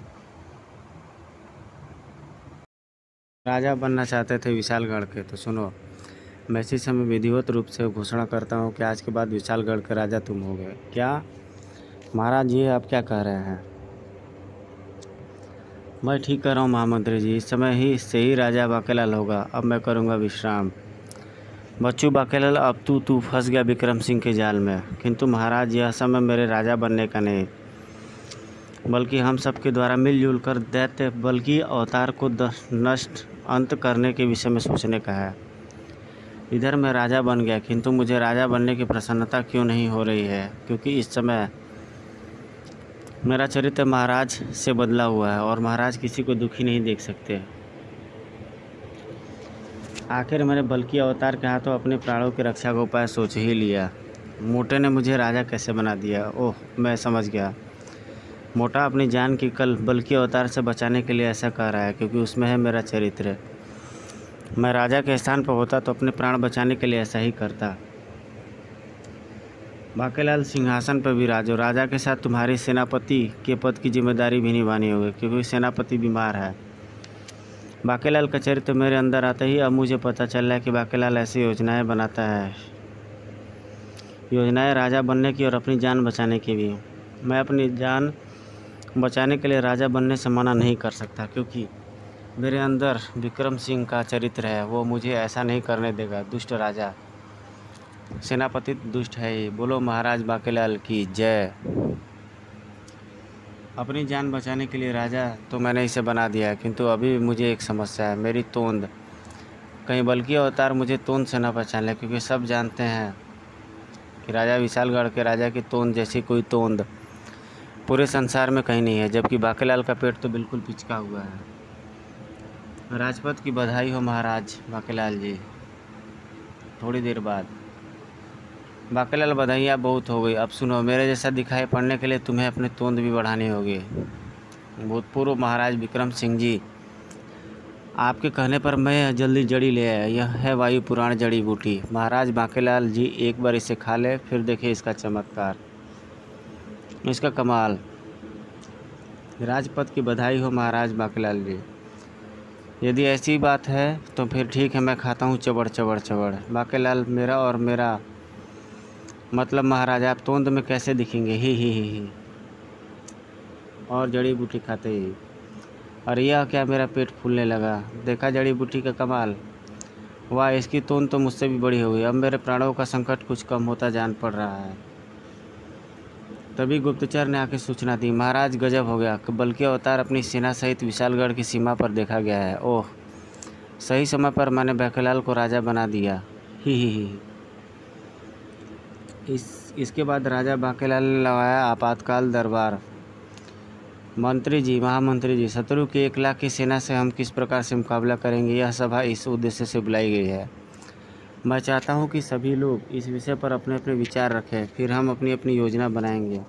Speaker 1: राजा बनना चाहते थे विशालगढ़ के, तो सुनो, मैं इसी समय विधिवत रूप से घोषणा करता हूँ कि आज के बाद विशालगढ़ के राजा तुम हो गए। क्या महाराज जी, आप क्या कह रहे हैं? मैं ठीक कह रहा हूँ महामंत्री जी, इस समय ही से ही राजा बाकेलाल होगा। अब मैं करूँगा विश्राम। बच्चू बाकेलाल, अब तू तू फंस गया विक्रम सिंह के जाल में। किंतु महाराज, यह समय मेरे राजा बनने का नहीं, बल्कि हम सबके द्वारा मिलजुल कर दैत्य बल्कि अवतार को नष्ट अंत करने के विषय में सोचने का है। इधर मैं राजा बन गया, किंतु मुझे राजा बनने की प्रसन्नता क्यों नहीं हो रही है? क्योंकि इस समय मेरा चरित्र महाराज से बदला हुआ है और महाराज किसी को दुखी नहीं देख सकते। आखिर मैंने बल्कि अवतार के हाथों अपने प्राणों की रक्षा का उपाय सोच ही लिया। मोटे ने मुझे राजा कैसे बना दिया? ओह, मैं समझ गया। मोटा अपनी जान की कल बल्कि अवतार से बचाने के लिए ऐसा कह रहा है, क्योंकि उसमें है मेरा चरित्र। मैं राजा के स्थान पर होता तो अपने प्राण बचाने के लिए ऐसा ही करता। बाकेलाल, सिंहासन पर विराजो। राजा के साथ तुम्हारी सेनापति के पद की जिम्मेदारी भी निभानी होगी, क्योंकि सेनापति बीमार है। बाकेलाल का चरित्र मेरे अंदर आता ही अब मुझे पता चल रहा है कि बाकेलाल ऐसी योजनाएं बनाता है, योजनाएं राजा बनने की और अपनी जान बचाने की भी। मैं अपनी जान बचाने के लिए राजा बनने से मना नहीं कर सकता, क्योंकि मेरे अंदर विक्रम सिंह का चरित्र है, वो मुझे ऐसा नहीं करने देगा। दुष्ट राजा, सेनापति दुष्ट है ही। बोलो महाराज बाकेलाल की जय। अपनी जान बचाने के लिए राजा तो मैंने इसे बना दिया, किंतु अभी मुझे एक समस्या है, मेरी तोंद। कहीं बल्कि अवतार मुझे तोंद से न पहचान ले, क्योंकि सब जानते हैं कि राजा विशालगढ़ के राजा की तोंद जैसी कोई तोंद पूरे संसार में कहीं नहीं है। जबकि बाकेलाल का पेट तो बिल्कुल पिचका हुआ है। राजपथ की बधाई हो महाराज बाकेलाल जी। थोड़ी देर बाद, बाकेलाल, बधाइयाँ बहुत हो गई। अब सुनो, मेरे जैसा दिखाई पड़ने के लिए तुम्हें अपने तोंद भी बढ़ानी होगी। भूतपूर्व महाराज विक्रम सिंह जी, आपके कहने पर मैं जल्दी जड़ी ले आया। यह है वायु पुराण जड़ी बूटी। महाराज बाकेलाल जी, एक बार इसे खा ले, फिर देखिए इसका चमत्कार, इसका कमाल। राजपथ की बधाई हो महाराज बाकेलाल जी। यदि ऐसी बात है तो फिर ठीक है, मैं खाता हूँ चबड़ चबड़ चबड़। बाकेलाल, मेरा और मेरा मतलब महाराज, आप तोंद में कैसे दिखेंगे? ही ही ही ही। और जड़ी बूटी खाते ही, और यह क्या, मेरा पेट फूलने लगा। देखा जड़ी बूटी का कमाल? वाह, इसकी तोंद तो मुझसे भी बड़ी हो गई। अब मेरे प्राणों का संकट कुछ कम होता जान पड़ रहा है। तभी गुप्तचर ने आके सूचना दी, महाराज गजब हो गया, बल्कि अवतार अपनी सेना सहित विशालगढ़ की सीमा पर देखा गया है। ओह, सही समय पर मैंने बाकेलाल को राजा बना दिया। ही ही ही। इस इसके बाद राजा बाकेलाल ने लगाया आपातकाल दरबार। मंत्री जी, महामंत्री जी, शत्रु की एक लाख की सेना से हम किस प्रकार से मुकाबला करेंगे, यह सभा इस उद्देश्य से बुलाई गई है। मैं चाहता हूं कि सभी लोग इस विषय पर अपने अपने विचार रखें, फिर हम अपनी अपनी योजना बनाएंगे।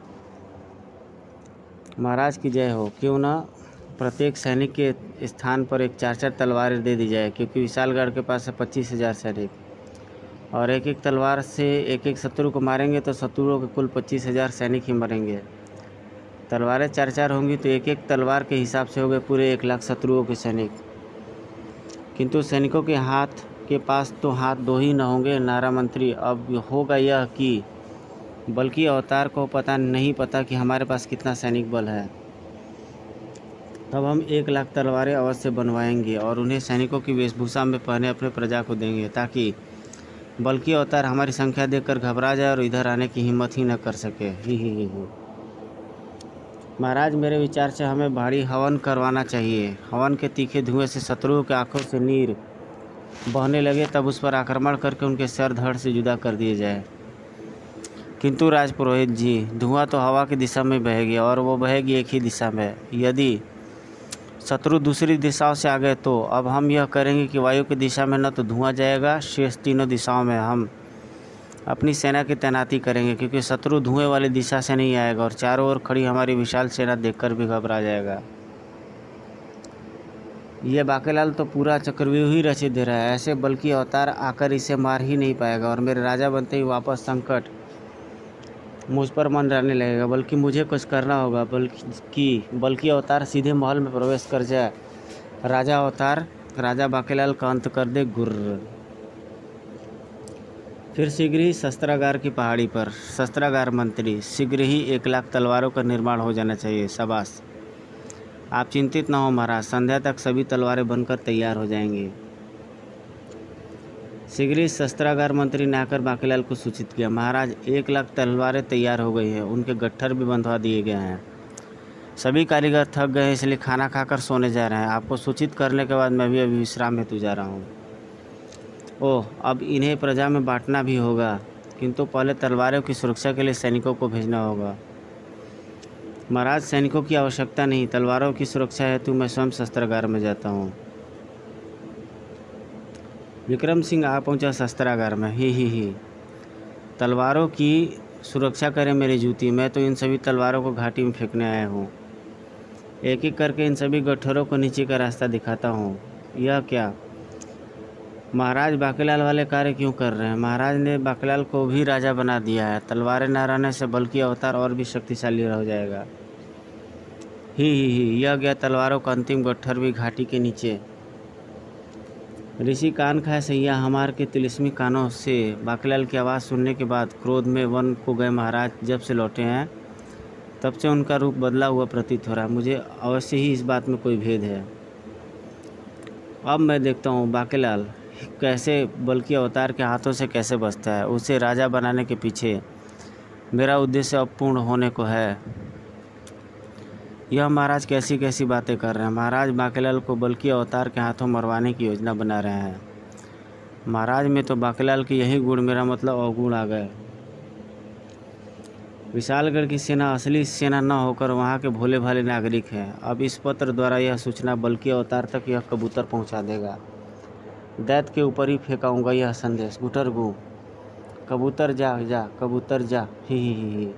Speaker 1: महाराज की जय हो। क्यों ना प्रत्येक सैनिक के स्थान पर एक चार चार तलवारें दे दी जाए, क्योंकि विशालगढ़ के पास है पच्चीस हजार सैनिक, और एक एक तलवार से एक एक शत्रु को मारेंगे तो शत्रुओं के कुल पच्चीस हजार सैनिक ही मरेंगे। तलवारें चार चार होंगी तो एक एक तलवार के हिसाब से हो गए पूरे एक लाख शत्रुओं के सैनिक। किंतु सैनिकों के हाथ के पास तो हाथ दो ही न होंगे नारा मंत्री। अब होगा यह कि बल्कि अवतार को पता नहीं पता कि हमारे पास कितना सैनिक बल है। तब हम एक लाख तलवारें अवश्य बनवाएंगे और उन्हें सैनिकों की वेशभूषा में पहने अपने प्रजा को देंगे, ताकि बल्कि अवतार हमारी संख्या देखकर घबरा जाए और इधर आने की हिम्मत ही न कर सके। ही ही ही ही। महाराज, मेरे विचार से हमें भारी हवन करवाना चाहिए। हवन के तीखे धुएं से शत्रुओं के आंखों से नीर बहने लगे, तब उस पर आक्रमण करके उनके सर धड़ से जुदा कर दिए जाए। किंतु राजपुरोहित जी, धुआं तो हवा की दिशा में बहेगी और वो बहेगी एक ही दिशा में। यदि शत्रु दूसरी दिशाओं से आ गए तो अब हम यह करेंगे कि वायु की दिशा में न तो धुआं जाएगा, शेष तीनों दिशाओं में हम अपनी सेना की तैनाती करेंगे, क्योंकि शत्रु धुएं वाली दिशा से नहीं आएगा और चारों ओर खड़ी हमारी विशाल सेना देखकर भी घबरा जाएगा। ये बाकेलाल तो पूरा चक्रव्यूह ही रचे दे रहा है। ऐसे बल्कि अवतार आकर इसे मार ही नहीं पाएगा और मेरे राजा बनते ही वापस संकट मुझ पर मंडराने लगेगा। बल्कि मुझे कुछ करना होगा, बल्कि बल्कि अवतार सीधे महल में प्रवेश कर जाए। राजा अवतार राजा बाकेलाल का अंत कर दे गुर्र। फिर शीघ्र ही शस्त्रागार की पहाड़ी पर शस्त्रागार मंत्री, शीघ्र ही एक लाख तलवारों का निर्माण हो जाना चाहिए। शाबाश, आप चिंतित न हो महाराज, संध्या तक सभी तलवारें बनकर तैयार हो जाएंगी। शीघ्र ही शस्त्रागार मंत्री ने आकर बाकेलाल को सूचित किया, महाराज एक लाख तलवारें तैयार हो गई हैं, उनके गट्ठर भी बंधवा दिए गए हैं। सभी कारीगर थक गए हैं, इसलिए खाना खाकर सोने जा रहे हैं। आपको सूचित करने के बाद मैं भी अभी विश्राम हेतु जा रहा हूँ। ओह, अब इन्हें प्रजा में बांटना भी होगा, किंतु पहले तलवारों की सुरक्षा के लिए सैनिकों को भेजना होगा। महाराज, सैनिकों की आवश्यकता नहीं, तलवारों की सुरक्षा हेतु मैं स्वयं शस्त्रागार में जाता हूँ। विक्रम सिंह आ पहुँचा शस्त्रागार में। ही ही ही तलवारों की सुरक्षा करे मेरी जूती, मैं तो इन सभी तलवारों को घाटी में फेंकने आया हूँ। एक एक करके इन सभी गट्ठरों को नीचे का रास्ता दिखाता हूँ। यह क्या महाराज, बाकेलाल वाले कार्य क्यों कर रहे हैं? महाराज ने बाकेलाल को भी राजा बना दिया है। तलवारें न रहने से बल्कि अवतार और भी शक्तिशाली हो जाएगा। ही ही ही यह गया तलवारों का अंतिम गट्ठर भी घाटी के नीचे। ऋषि कान खाए सैया हमार के तिलिस्मी कानों से बाकेलाल की आवाज़ सुनने के बाद क्रोध में वन को गए महाराज जब से लौटे हैं तब से उनका रूप बदला हुआ प्रतीत हो रहा है। मुझे अवश्य ही इस बात में कोई भेद है। अब मैं देखता हूँ बाकेलाल कैसे बल्कि अवतार के हाथों से कैसे बचता है। उसे राजा बनाने के पीछे मेरा उद्देश्य अब पूर्ण होने को है। यह महाराज कैसी कैसी बातें कर रहे हैं। महाराज बाकेलाल को बल्कि अवतार के हाथों मरवाने की योजना बना रहे हैं। महाराज में तो बाकेलाल के यही गुण, मेरा मतलब अवगुण आ गए। विशालगढ़ की सेना असली सेना न होकर वहाँ के भोले भाले नागरिक हैं। अब इस पत्र द्वारा यह सूचना बल्कि अवतार तक यह कबूतर पहुँचा देगा। दैत्य के ऊपर ही फेंकाऊंगा यह संदेश। गुटरगू, कबूतर जा जा कबूतर जा। ही ही ही ही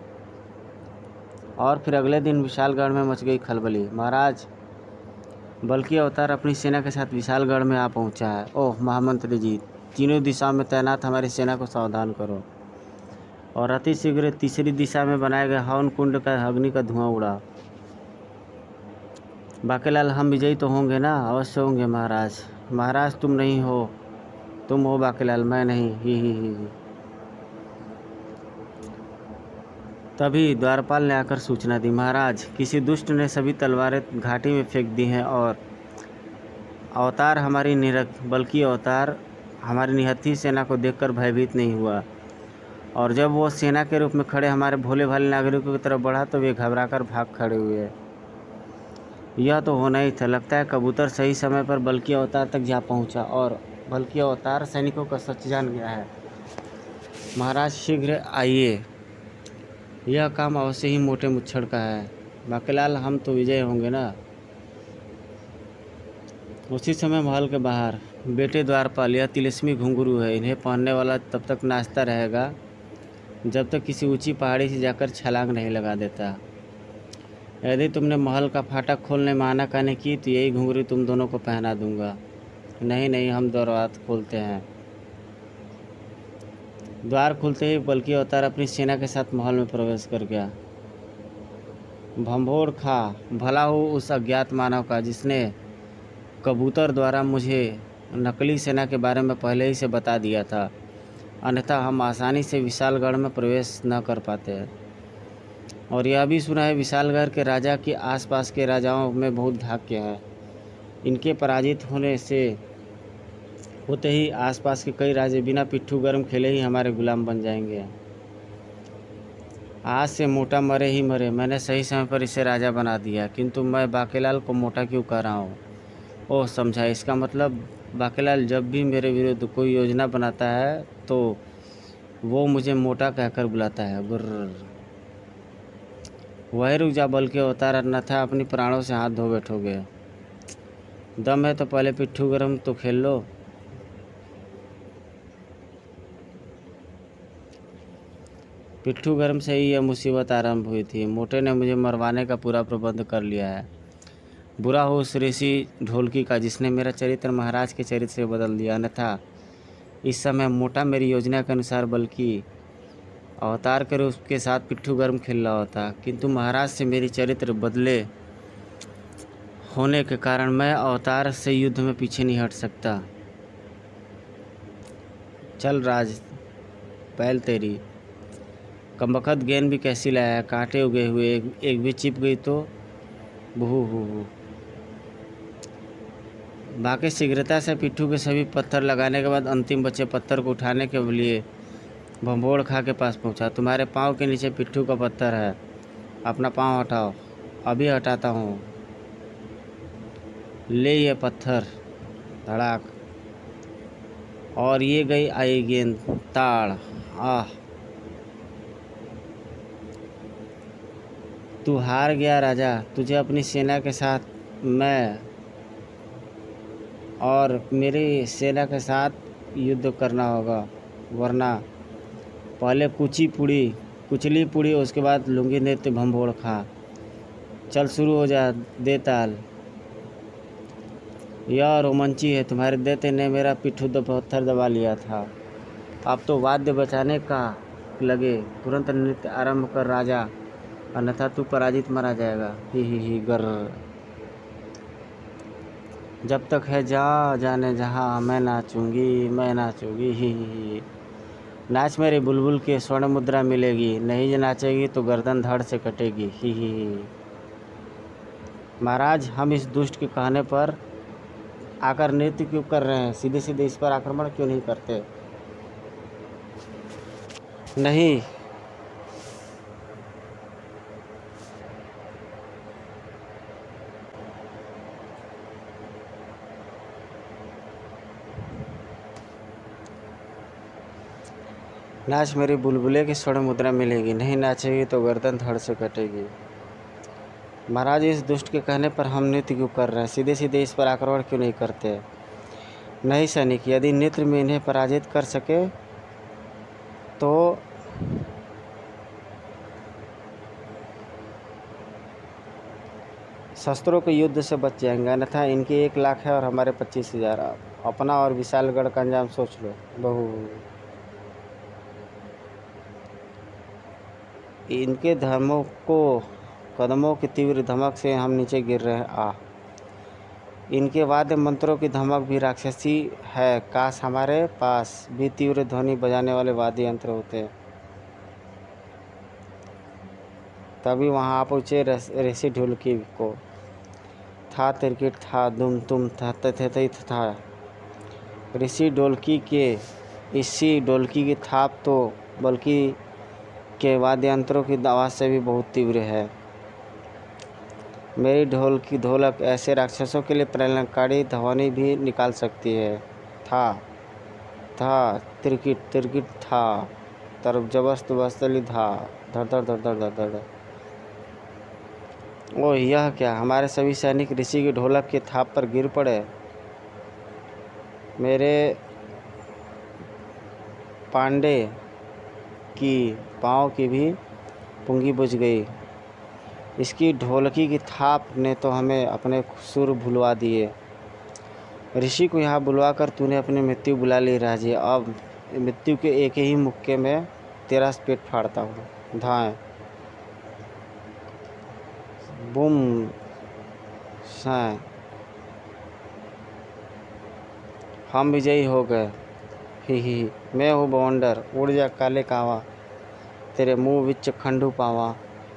Speaker 1: और फिर अगले दिन विशालगढ़ में मच गई खलबली। महाराज बल्कि अवतार अपनी सेना के साथ विशालगढ़ में आ पहुंचा है। ओह महामंत्री जी, तीनों दिशाओं में तैनात हमारी सेना को सावधान करो और अति शीघ्र तीसरी दिशा में बनाए गए हवन कुंड का अग्नि का धुआं उड़ा। बाकेलाल, हम विजयी तो होंगे ना? अवश्य होंगे महाराज। महाराज तुम नहीं हो, तुम हो बाकेलाल, मैं नहीं। ही ही ही ही तभी द्वारपाल ने आकर सूचना दी, महाराज किसी दुष्ट ने सभी तलवारें घाटी में फेंक दी हैं और अवतार हमारी निरक बल्कि अवतार हमारी निहत्थी सेना को देखकर भयभीत नहीं हुआ और जब वो सेना के रूप में खड़े हमारे भोले भाले नागरिकों की तरफ बढ़ा तो वे घबराकर भाग खड़े हुए। यह तो होना ही था। लगता है कबूतर सही समय पर बल्कि अवतार तक जा पहुंचा और बल्कि अवतार सैनिकों का सच जान गया है। महाराज शीघ्र आइए, यह काम अवश्य ही मोटे मुच्छड़ का है। बाकेलाल, हम तो विजय होंगे ना? उसी समय महल के बाहर, बेटे द्वारपाल, यह तिलिस्मी घुंघरू है, इन्हें पहनने वाला तब तक नाचता रहेगा जब तक किसी ऊंची पहाड़ी से जाकर छलांग नहीं लगा देता। यदि तुमने महल का फाटक खोलने में आनाकानी की तो यही घुंघरू तुम दोनों को पहना दूंगा। नहीं नहीं, हम दरवाज़ा खोलते हैं। द्वार खुलते ही बल्कि अवतार अपनी सेना के साथ महल में प्रवेश कर गया। भंभोड़ खा, भला हो उस अज्ञात मानव का जिसने कबूतर द्वारा मुझे नकली सेना के बारे में पहले ही से बता दिया था, अन्यथा हम आसानी से विशालगढ़ में प्रवेश न कर पाते। और यह भी सुना है विशालगढ़ के राजा के आसपास के राजाओं में बहुत भाग्य है। इनके पराजित होने से होते ही आसपास के कई राजे बिना पिट्ठू गर्म खेले ही हमारे गुलाम बन जाएंगे। आज से मोटा मरे ही मरे, मैंने सही समय पर इसे राजा बना दिया, किंतु मैं बाकेलाल को मोटा क्यों कह रहा हूँ? ओह समझा, इसका मतलब बाकेलाल जब भी मेरे विरुद्ध कोई योजना बनाता है तो वो मुझे मोटा कहकर बुलाता है। गुर्र, वही रुक जा बल्कि अवतार, अन्यथा अपनी प्राणों से हाथ धो बैठोगे। दम है तो पहले पिट्ठू गर्म तो खेल लो। पिट्ठू गर्म से ही यह मुसीबत आरंभ हुई थी। मोटे ने मुझे मरवाने का पूरा प्रबंध कर लिया है। बुरा हो उस ऋषि ढोलकी का जिसने मेरा चरित्र महाराज के चरित्र से बदल दिया, अन्यथा इस समय मोटा मेरी योजना के अनुसार बल्कि अवतार कर उसके साथ पिट्ठू गर्म खेल रहा होता, किंतु महाराज से मेरी चरित्र बदले होने के कारण मैं अवतार से युद्ध में पीछे नहीं हट सकता। चल राज, पहल तेरी। कमबख्त गेंद भी कैसी लाया, कांटे उगे हुए, एक, एक भी चिप गई तो बहू हु हु। बाकी शीघ्रता से पिट्ठू के सभी पत्थर लगाने के बाद अंतिम बचे पत्थर को उठाने के लिए भंभोड़ खा के पास पहुंचा। तुम्हारे पाँव के नीचे पिट्ठू का पत्थर है, अपना पाँव हटाओ। अभी हटाता हूँ, ले ये पत्थर। धड़ाक, और ये गई आई गेंद। ताड़। आह, तू हार गया राजा। तुझे अपनी सेना के साथ मैं और मेरी सेना के साथ युद्ध करना होगा, वरना पहले कुची पुड़ी कुचली पुड़ी उसके बाद लुंगी नृत्य भंभोड़ खा। चल शुरू हो जा, दे ताल। यह रोमांची है, तुम्हारे देते ने मेरा पिट्ठू दो पत्थर दबा लिया था। अब तो वाद्य बचाने का लगे, तुरंत नृत्य आरंभ कर राजा, अन्यथा तू पराजित मारा जाएगा। ही ही ही गर। जब तक है जा जाने जहाँ, मैं नाचूंगी मैं नाचूंगी। ही ही ही। नाच मेरे बुलबुल के, स्वर्ण मुद्रा मिलेगी, नहीं नाचेगी तो गर्दन धड़ से कटेगी। ही ही ही। महाराज, हम इस दुष्ट के कहने पर आकर नृत्य क्यों कर रहे हैं? सीधे सीधे इस पर आक्रमण क्यों नहीं करते? नहीं, नाच मेरी बुलबुले की स्वर्ण मुद्रा मिलेगी, नहीं नाचेगी तो गर्दन धड़ से कटेगी। महाराज, इस दुष्ट के कहने पर हम नृत्य क्यों कर रहे हैं? सीधे सीधे इस पर आक्रमण क्यों नहीं करते? नहीं सैनिक, यदि नृत्य में इन्हें पराजित कर सके तो शस्त्रों के युद्ध से बच जाएंगे, अन्यथा इनके एक लाख है और हमारे पच्चीस हजार। अपना और विशालगढ़ का अंजाम सोच लो बहू। इनके धर्मों को कदमों की तीव्र धमक से हम नीचे गिर रहे हैं। आ इनके वाद्य मंत्रों की धमक भी राक्षसी है। काश हमारे पास भी तीव्र ध्वनि बजाने वाले वाद्य यंत्र होते, तभी वहाँ आप पहुँचे ऋषि ढोलकी को। था तिरकिट था, दुम तुम था, थे था। ऋषि ढोलकी के इसी ढोलकी की थाप तो बल्कि के वाद्य यंत्रों की आवाज़ से भी बहुत तीव्र है। मेरी ढोल की ढोलक ऐसे राक्षसों के लिए प्रलयंकारी ध्वनि भी निकाल सकती है। था था तिरकिट तिरकिट था, तरफ जबस्त बस्तली था, धड़ धड़ धड़ धड़ धड़ धड़। ओह, यह क्या? हमारे सभी सैनिक ऋषि की ढोलक के थाप पर गिर पड़े। मेरे पांडे की पाँव की भी पुंगी बुझ गई। इसकी ढोलकी की थाप ने तो हमें अपने सुर भुलवा दिए। ऋषि को यहाँ बुलवा कर तूने अपनी मृत्यु बुला ली राजे। अब मृत्यु के एक ही मुक्के में तेरा पेट फाड़ता हूँ। धाएँ बुम साए, हम विजयी हो गए। ही ही, मैं हूँ बवंडर, उड़ जा काले कावा, तेरे मुंह विच खंडू पावा।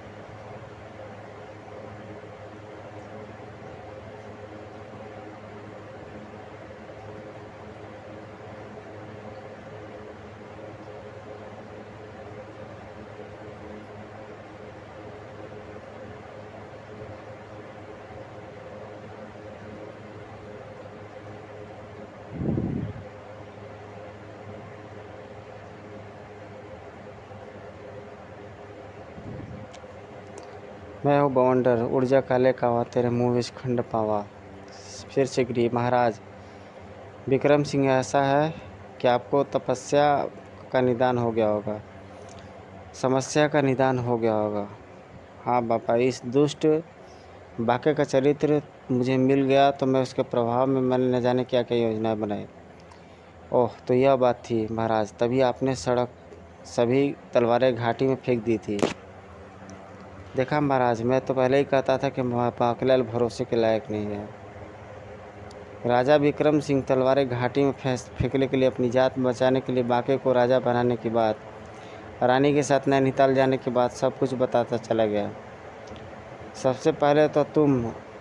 Speaker 1: मैं हूँ बवंडर, उड़ जा काले कावा, तेरे मुँह विच खंड पावा। फिर से गिरी। महाराज, विक्रम सिंह, ऐसा है कि आपको तपस्या का निदान हो गया होगा, समस्या का निदान हो गया होगा। हाँ बापा, इस दुष्ट बाके का चरित्र मुझे मिल गया तो मैं उसके प्रभाव में मैंने न जाने क्या क्या योजनाएं बनाई। ओह, तो यह बात थी महाराज, तभी आपने सड़क सभी तलवारें घाटी में फेंक दी थी। देखा महाराज, मैं तो पहले ही कहता था कि बांकीलाल भरोसे के लायक नहीं है। राजा विक्रम सिंह तलवारें घाटी में फेंकने के लिए, अपनी जात बचाने के लिए, बांके को राजा बनाने की बात, रानी के साथ नैनीताल जाने के बाद सब कुछ बताता चला गया। सबसे पहले तो तुम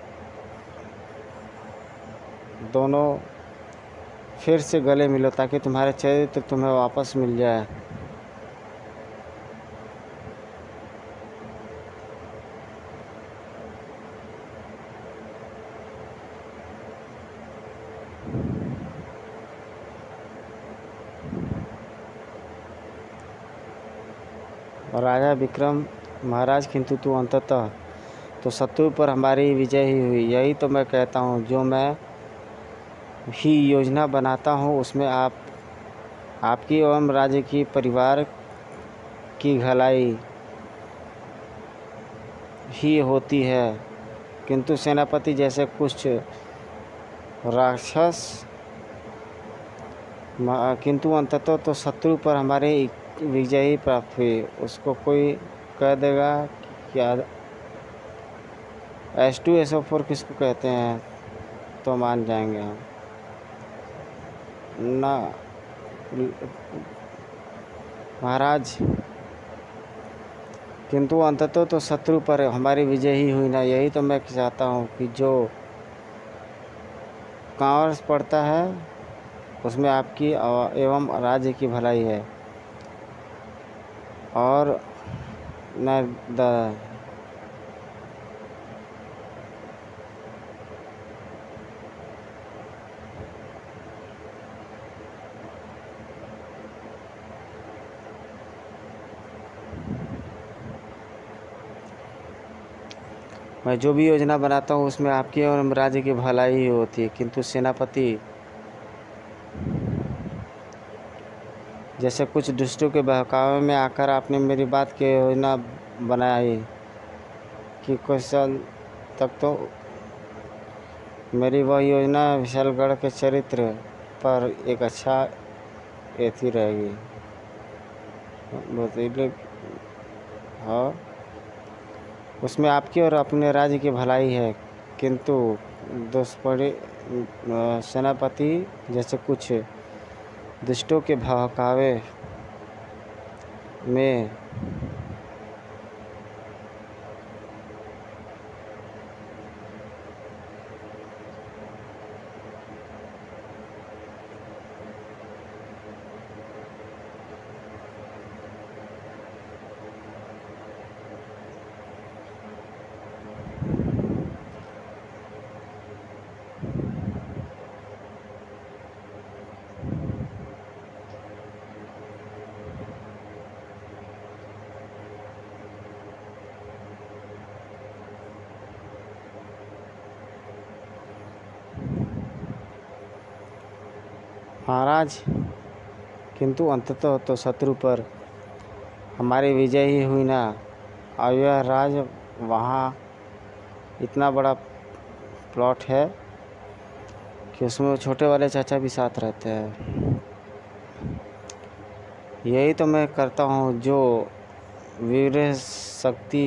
Speaker 1: दोनों फिर से गले मिलो ताकि तुम्हारे चरित्र तुम्हें वापस मिल जाए। और राजा विक्रम महाराज, किंतु तू अंततः तो शत्रु पर हमारी विजय ही हुई। यही तो मैं कहता हूँ, जो मैं ही योजना बनाता हूँ उसमें आप आपकी एवं राज्य की परिवार की भलाई ही होती है। किंतु सेनापति जैसे कुछ राक्षस किंतु अंततः तो शत्रु पर हमारे विजय ही प्राप्त हुई। उसको कोई कह देगा क्या S two S O four किसको कहते हैं तो मान जाएंगे हम ना महाराज। किंतु अंततः तो शत्रु पर हमारी विजय ही हुई ना। यही तो मैं चाहता हूँ कि जो कांवर पड़ता है उसमें आपकी एवं राज्य की भलाई है। और न द मैं जो भी योजना बनाता हूँ उसमें आपकी और राज्य की भलाई ही होती है। किंतु सेनापति जैसे कुछ दुष्टों के बहकावे में आकर आपने मेरी बात की योजना बनाई कि कुछ साल तक तो मेरी वह योजना विशालगढ़ के चरित्र पर एक अच्छा एथी रहेगी। बहुत हाँ, उसमें आपकी और अपने राज्य की भलाई है। किंतु दुष्परि सेनापति जैसे कुछ दुष्टों के बहकावे में महाराज, किंतु अंततः तो शत्रु पर हमारी विजय ही हुई ना। और यह राज वहाँ इतना बड़ा प्लॉट है कि उसमें छोटे वाले चाचा भी साथ रहते हैं। यही तो मैं करता हूँ, जो वीर शक्ति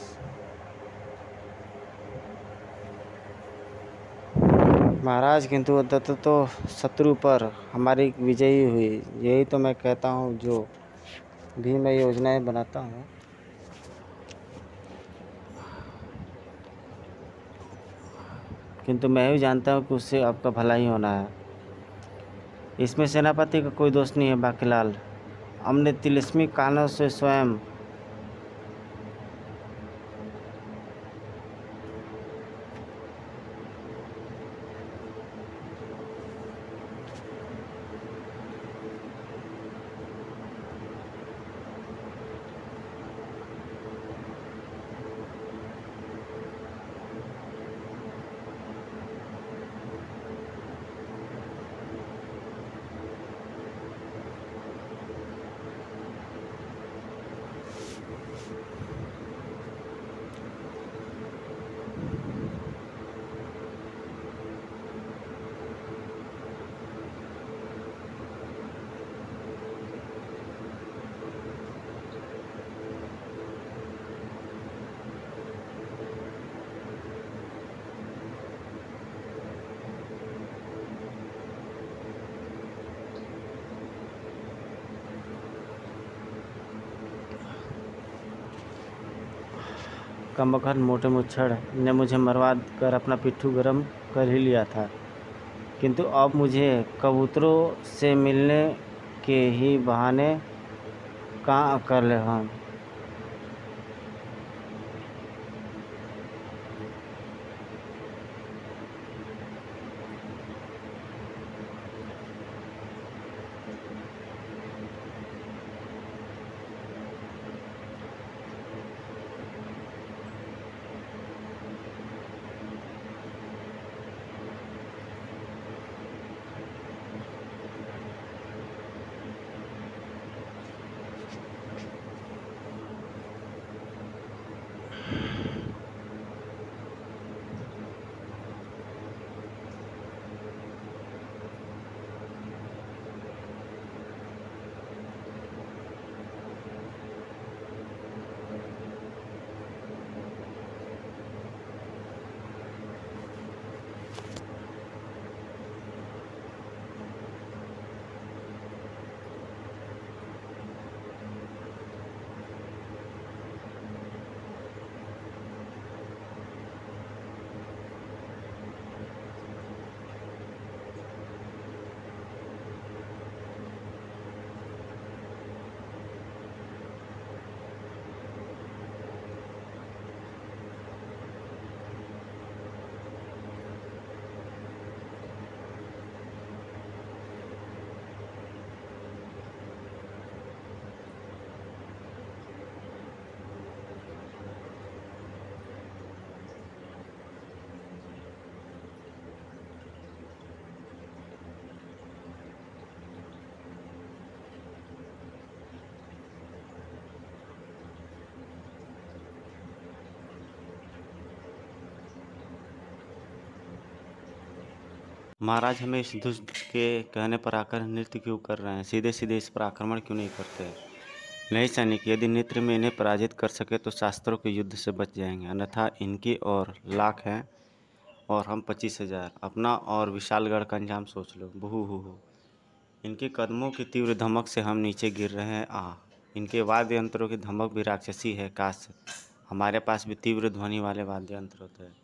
Speaker 1: महाराज। किंतु अंततः तो शत्रु पर हमारी विजय ही हुई। यही तो मैं कहता हूँ, जो भी मैं योजनाएं बनाता हूँ किंतु मैं भी जानता हूँ कि उससे आपका भला ही होना है। इसमें सेनापति का कोई दोष नहीं है बांकीलाल। हमने तिलिस्मी कानों से स्वयं कमबख्त मोटे मुच्छड़ ने मुझे मरवा कर अपना पिट्ठू गरम कर ही लिया था, किंतु अब मुझे कबूतरों से मिलने के ही बहाने कहाँ कर ले हम। महाराज हमें इस दुष्ट के कहने पर आकर नृत्य क्यों कर रहे हैं? सीधे सीधे इस पर आक्रमण क्यों नहीं करते? नहीं सैनिक, यदि नृत्य में इन्हें पराजित कर सके तो शास्त्रों के युद्ध से बच जाएंगे, अन्यथा इनकी और लाख हैं और हम पच्चीस हजार। अपना और विशालगढ़ का अंजाम सोच लो। बहू हु हु। इनके कदमों की तीव्र धमक से हम नीचे गिर रहे हैं। आ इनके वाद्य यंत्रों की धमक भी राक्षसी है। काश हमारे पास भी तीव्र ध्वनि वाले वाद्य यंत्र होते हैं।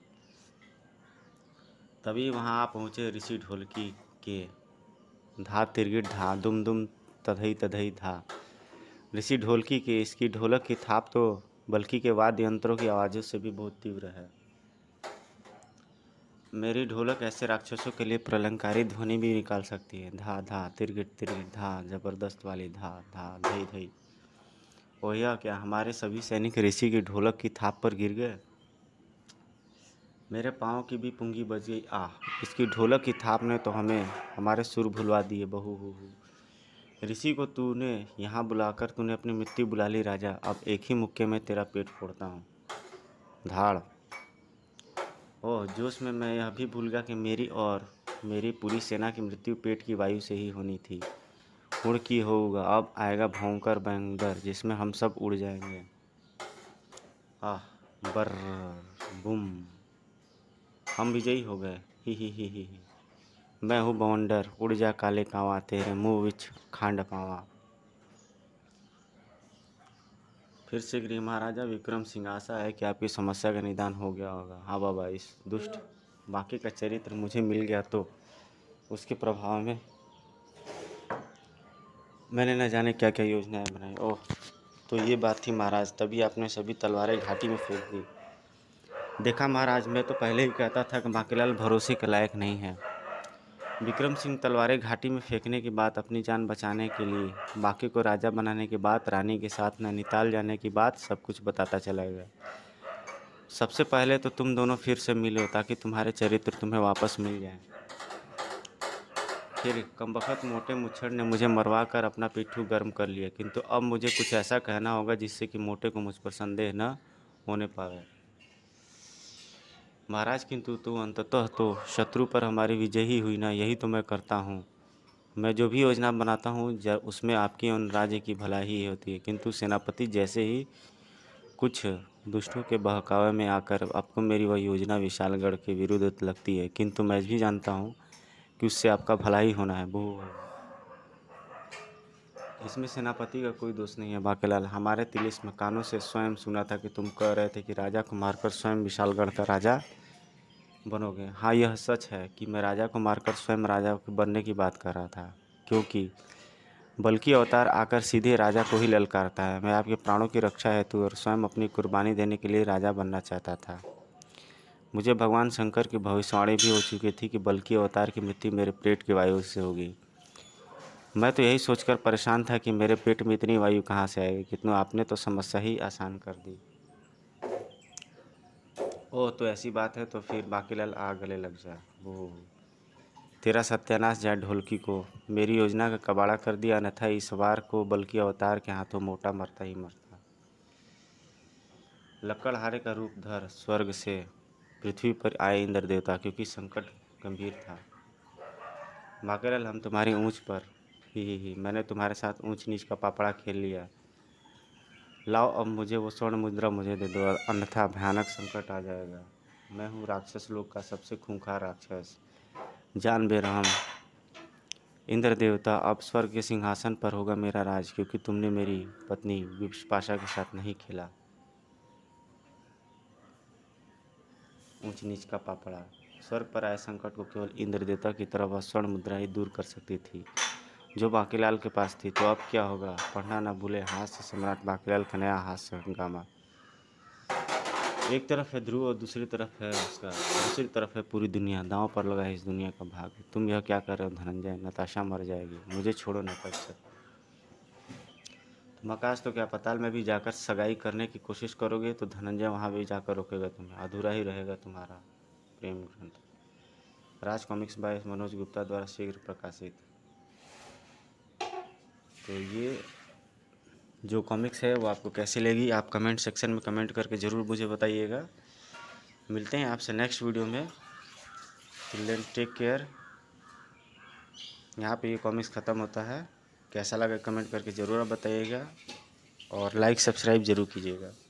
Speaker 1: तभी वहाँ आ पहुँचे ऋषि ढोलकी के। धा तिरगिट धा, दुम दुम तधई तधई धा। ऋषि ढोलकी के इसकी ढोलक की थाप तो बल्कि के वाद्य यंत्रों की आवाज़ों से भी बहुत तीव्र है। मेरी ढोलक ऐसे राक्षसों के लिए प्रलंकारी ध्वनि भी निकाल सकती है। धा धा तिरगिट तिरगिट धा, जबरदस्त वाली धा धा धई धई। ओह क्या हमारे सभी सैनिक ऋषि की ढोलक की थाप पर गिर गए? मेरे पाँव की भी पुंगी बज गई। आह, इसकी ढोलक की थाप ने तो हमें हमारे सुर भुलवा दिए। बहू हु हु। ऋषि को तूने यहाँ बुलाकर तूने अपनी मृत्यु बुला ली राजा। अब एक ही मुक्के में तेरा पेट फोड़ता हूँ। धाड़। ओह, जोश में मैं यह भी भूल गया कि मेरी और मेरी पूरी सेना की मृत्यु पेट की वायु से ही होनी थी। उड़ की होगा, अब आएगा भयंकर बंदर जिसमें हम सब उड़ जाएंगे। आह, बर्र बुम। हम विजयी हो गए। ही ही ही ही ही। मैं हूँ बवंडर, उड़ जा काले कांवा, तेरे मुँह विच खांड पावा। फिर से गृह महाराजा विक्रम सिंह, आशा है कि आपकी समस्या का निदान हो गया होगा। हाँ बाबा, इस दुष्ट बाकी का चरित्र मुझे मिल गया तो उसके प्रभाव में मैंने न जाने क्या क्या योजनाएं बनाई। ओह, तो ये बात थी महाराज, तभी आपने सभी तलवारें घाटी में फेंक दी। देखा महाराज, मैं तो पहले ही कहता था कि बांकीलाल भरोसे के लायक नहीं है। विक्रम सिंह तलवारें घाटी में फेंकने के बाद अपनी जान बचाने के लिए बाकी को राजा बनाने की बात, रानी के साथ नैनीताल जाने की बात, सब कुछ बताता चला गया। सबसे पहले तो तुम दोनों फिर से मिलो ताकि तुम्हारे चरित्र तुम्हें वापस मिल जाए। फिर कमबख्त मोटे मुच्छड़ ने मुझे मरवा कर अपना पिट्ठू गर्म कर लिया, किंतु अब मुझे कुछ ऐसा कहना होगा जिससे कि मोटे को मुझ पर संदेह न होने पाए। महाराज, किंतु तो अंततः तो शत्रु पर हमारी विजय ही हुई ना, यही तो मैं करता हूँ। मैं जो भी योजना बनाता हूँ उसमें आपकी और राज्य की भलाई ही होती है, किंतु सेनापति जैसे ही कुछ दुष्टों के बहकावे में आकर आपको मेरी वह योजना विशालगढ़ के विरुद्ध लगती है, किंतु मैं भी जानता हूँ कि उससे आपका भला ही होना है। वो इसमें सेनापति का कोई दोष नहीं है बांकेलाल। हमारे तिलिस्म कानों से स्वयं सुना था कि तुम कह रहे थे कि राजा को मारकर स्वयं विशालगढ़ का राजा बनोगे। हाँ, यह सच है कि मैं राजा को मारकर स्वयं राजा बनने की बात कर रहा था, क्योंकि बल्कि अवतार आकर सीधे राजा को ही ललकारता है। मैं आपके प्राणों की रक्षा हेतु और स्वयं अपनी कुर्बानी देने के लिए राजा बनना चाहता था। मुझे भगवान शंकर की भविष्यवाणी भी हो चुकी थी कि बल्कि अवतार की मृत्यु मेरे पेट की वायु से होगी। मैं तो यही सोचकर परेशान था कि मेरे पेट में इतनी वायु कहाँ से आएगी, किंतु आपने तो समस्या ही आसान कर दी। ओह, तो ऐसी बात है तो फिर बांकीलाल आ गले लग जा। वो तेरा सत्यानाश जाए ढोलकी को। मेरी योजना का कबाड़ा कर दिया, अन्यथा इस बार को बल्कि अवतार के हाथों मोटा मरता ही मरता। लकड़हारे का रूप धर स्वर्ग से पृथ्वी पर आए इंद्र देवता, क्योंकि संकट गंभीर था। बांकीलाल, हम तुम्हारी ऊंच पर ही ही ही मैंने तुम्हारे साथ ऊंच नीच का पापड़ा खेल लिया। लाओ अब मुझे वो स्वर्ण मुद्रा मुझे दे दो, अन्यथा भयानक संकट आ जाएगा। मैं हूँ राक्षस लोक का सबसे खूंखार राक्षस, जान बेरहम इंद्र देवता। अब स्वर्ग के सिंहासन पर होगा मेरा राज, क्योंकि तुमने मेरी पत्नी विपाशा के साथ नहीं खेला। ऊंच नीच का पापड़ा। स्वर्ग पर आए संकट को केवल इंद्र देवता की तरह वह स्वर्ण मुद्रा ही दूर कर सकती थी, जो बांकीलाल के पास थी। तो अब क्या होगा? पढ़ना न भूले हास्य सम्राट बांकीलाल का नया हास्य हंगामा। एक तरफ है ध्रुव और दूसरी तरफ है उसका दूसरी तरफ है पूरी दुनिया। दांव पर लगा है इस दुनिया का भाग्य। तुम यह क्या कर रहे हो धनंजय? नताशा मर जाएगी, मुझे छोड़ो न तक्षक। तुम आकाश तो क्या पाताल में भी जाकर सगाई करने की कोशिश करोगे तो धनंजय वहाँ भी जाकर रोकेगा तुम्हें। अधूरा ही रहेगा तुम्हारा प्रेम ग्रंथ। राज कॉमिक्स बाय मनोज गुप्ता द्वारा शीघ्र प्रकाशित। तो ये जो कॉमिक्स है वो आपको कैसी लगी, आप कमेंट सेक्शन में कमेंट करके ज़रूर मुझे बताइएगा। मिलते हैं आपसे नेक्स्ट वीडियो में। Till then take care. यहाँ पे ये कॉमिक्स ख़त्म होता है। कैसा लगा कमेंट करके ज़रूर बताइएगा और लाइक सब्सक्राइब ज़रूर कीजिएगा।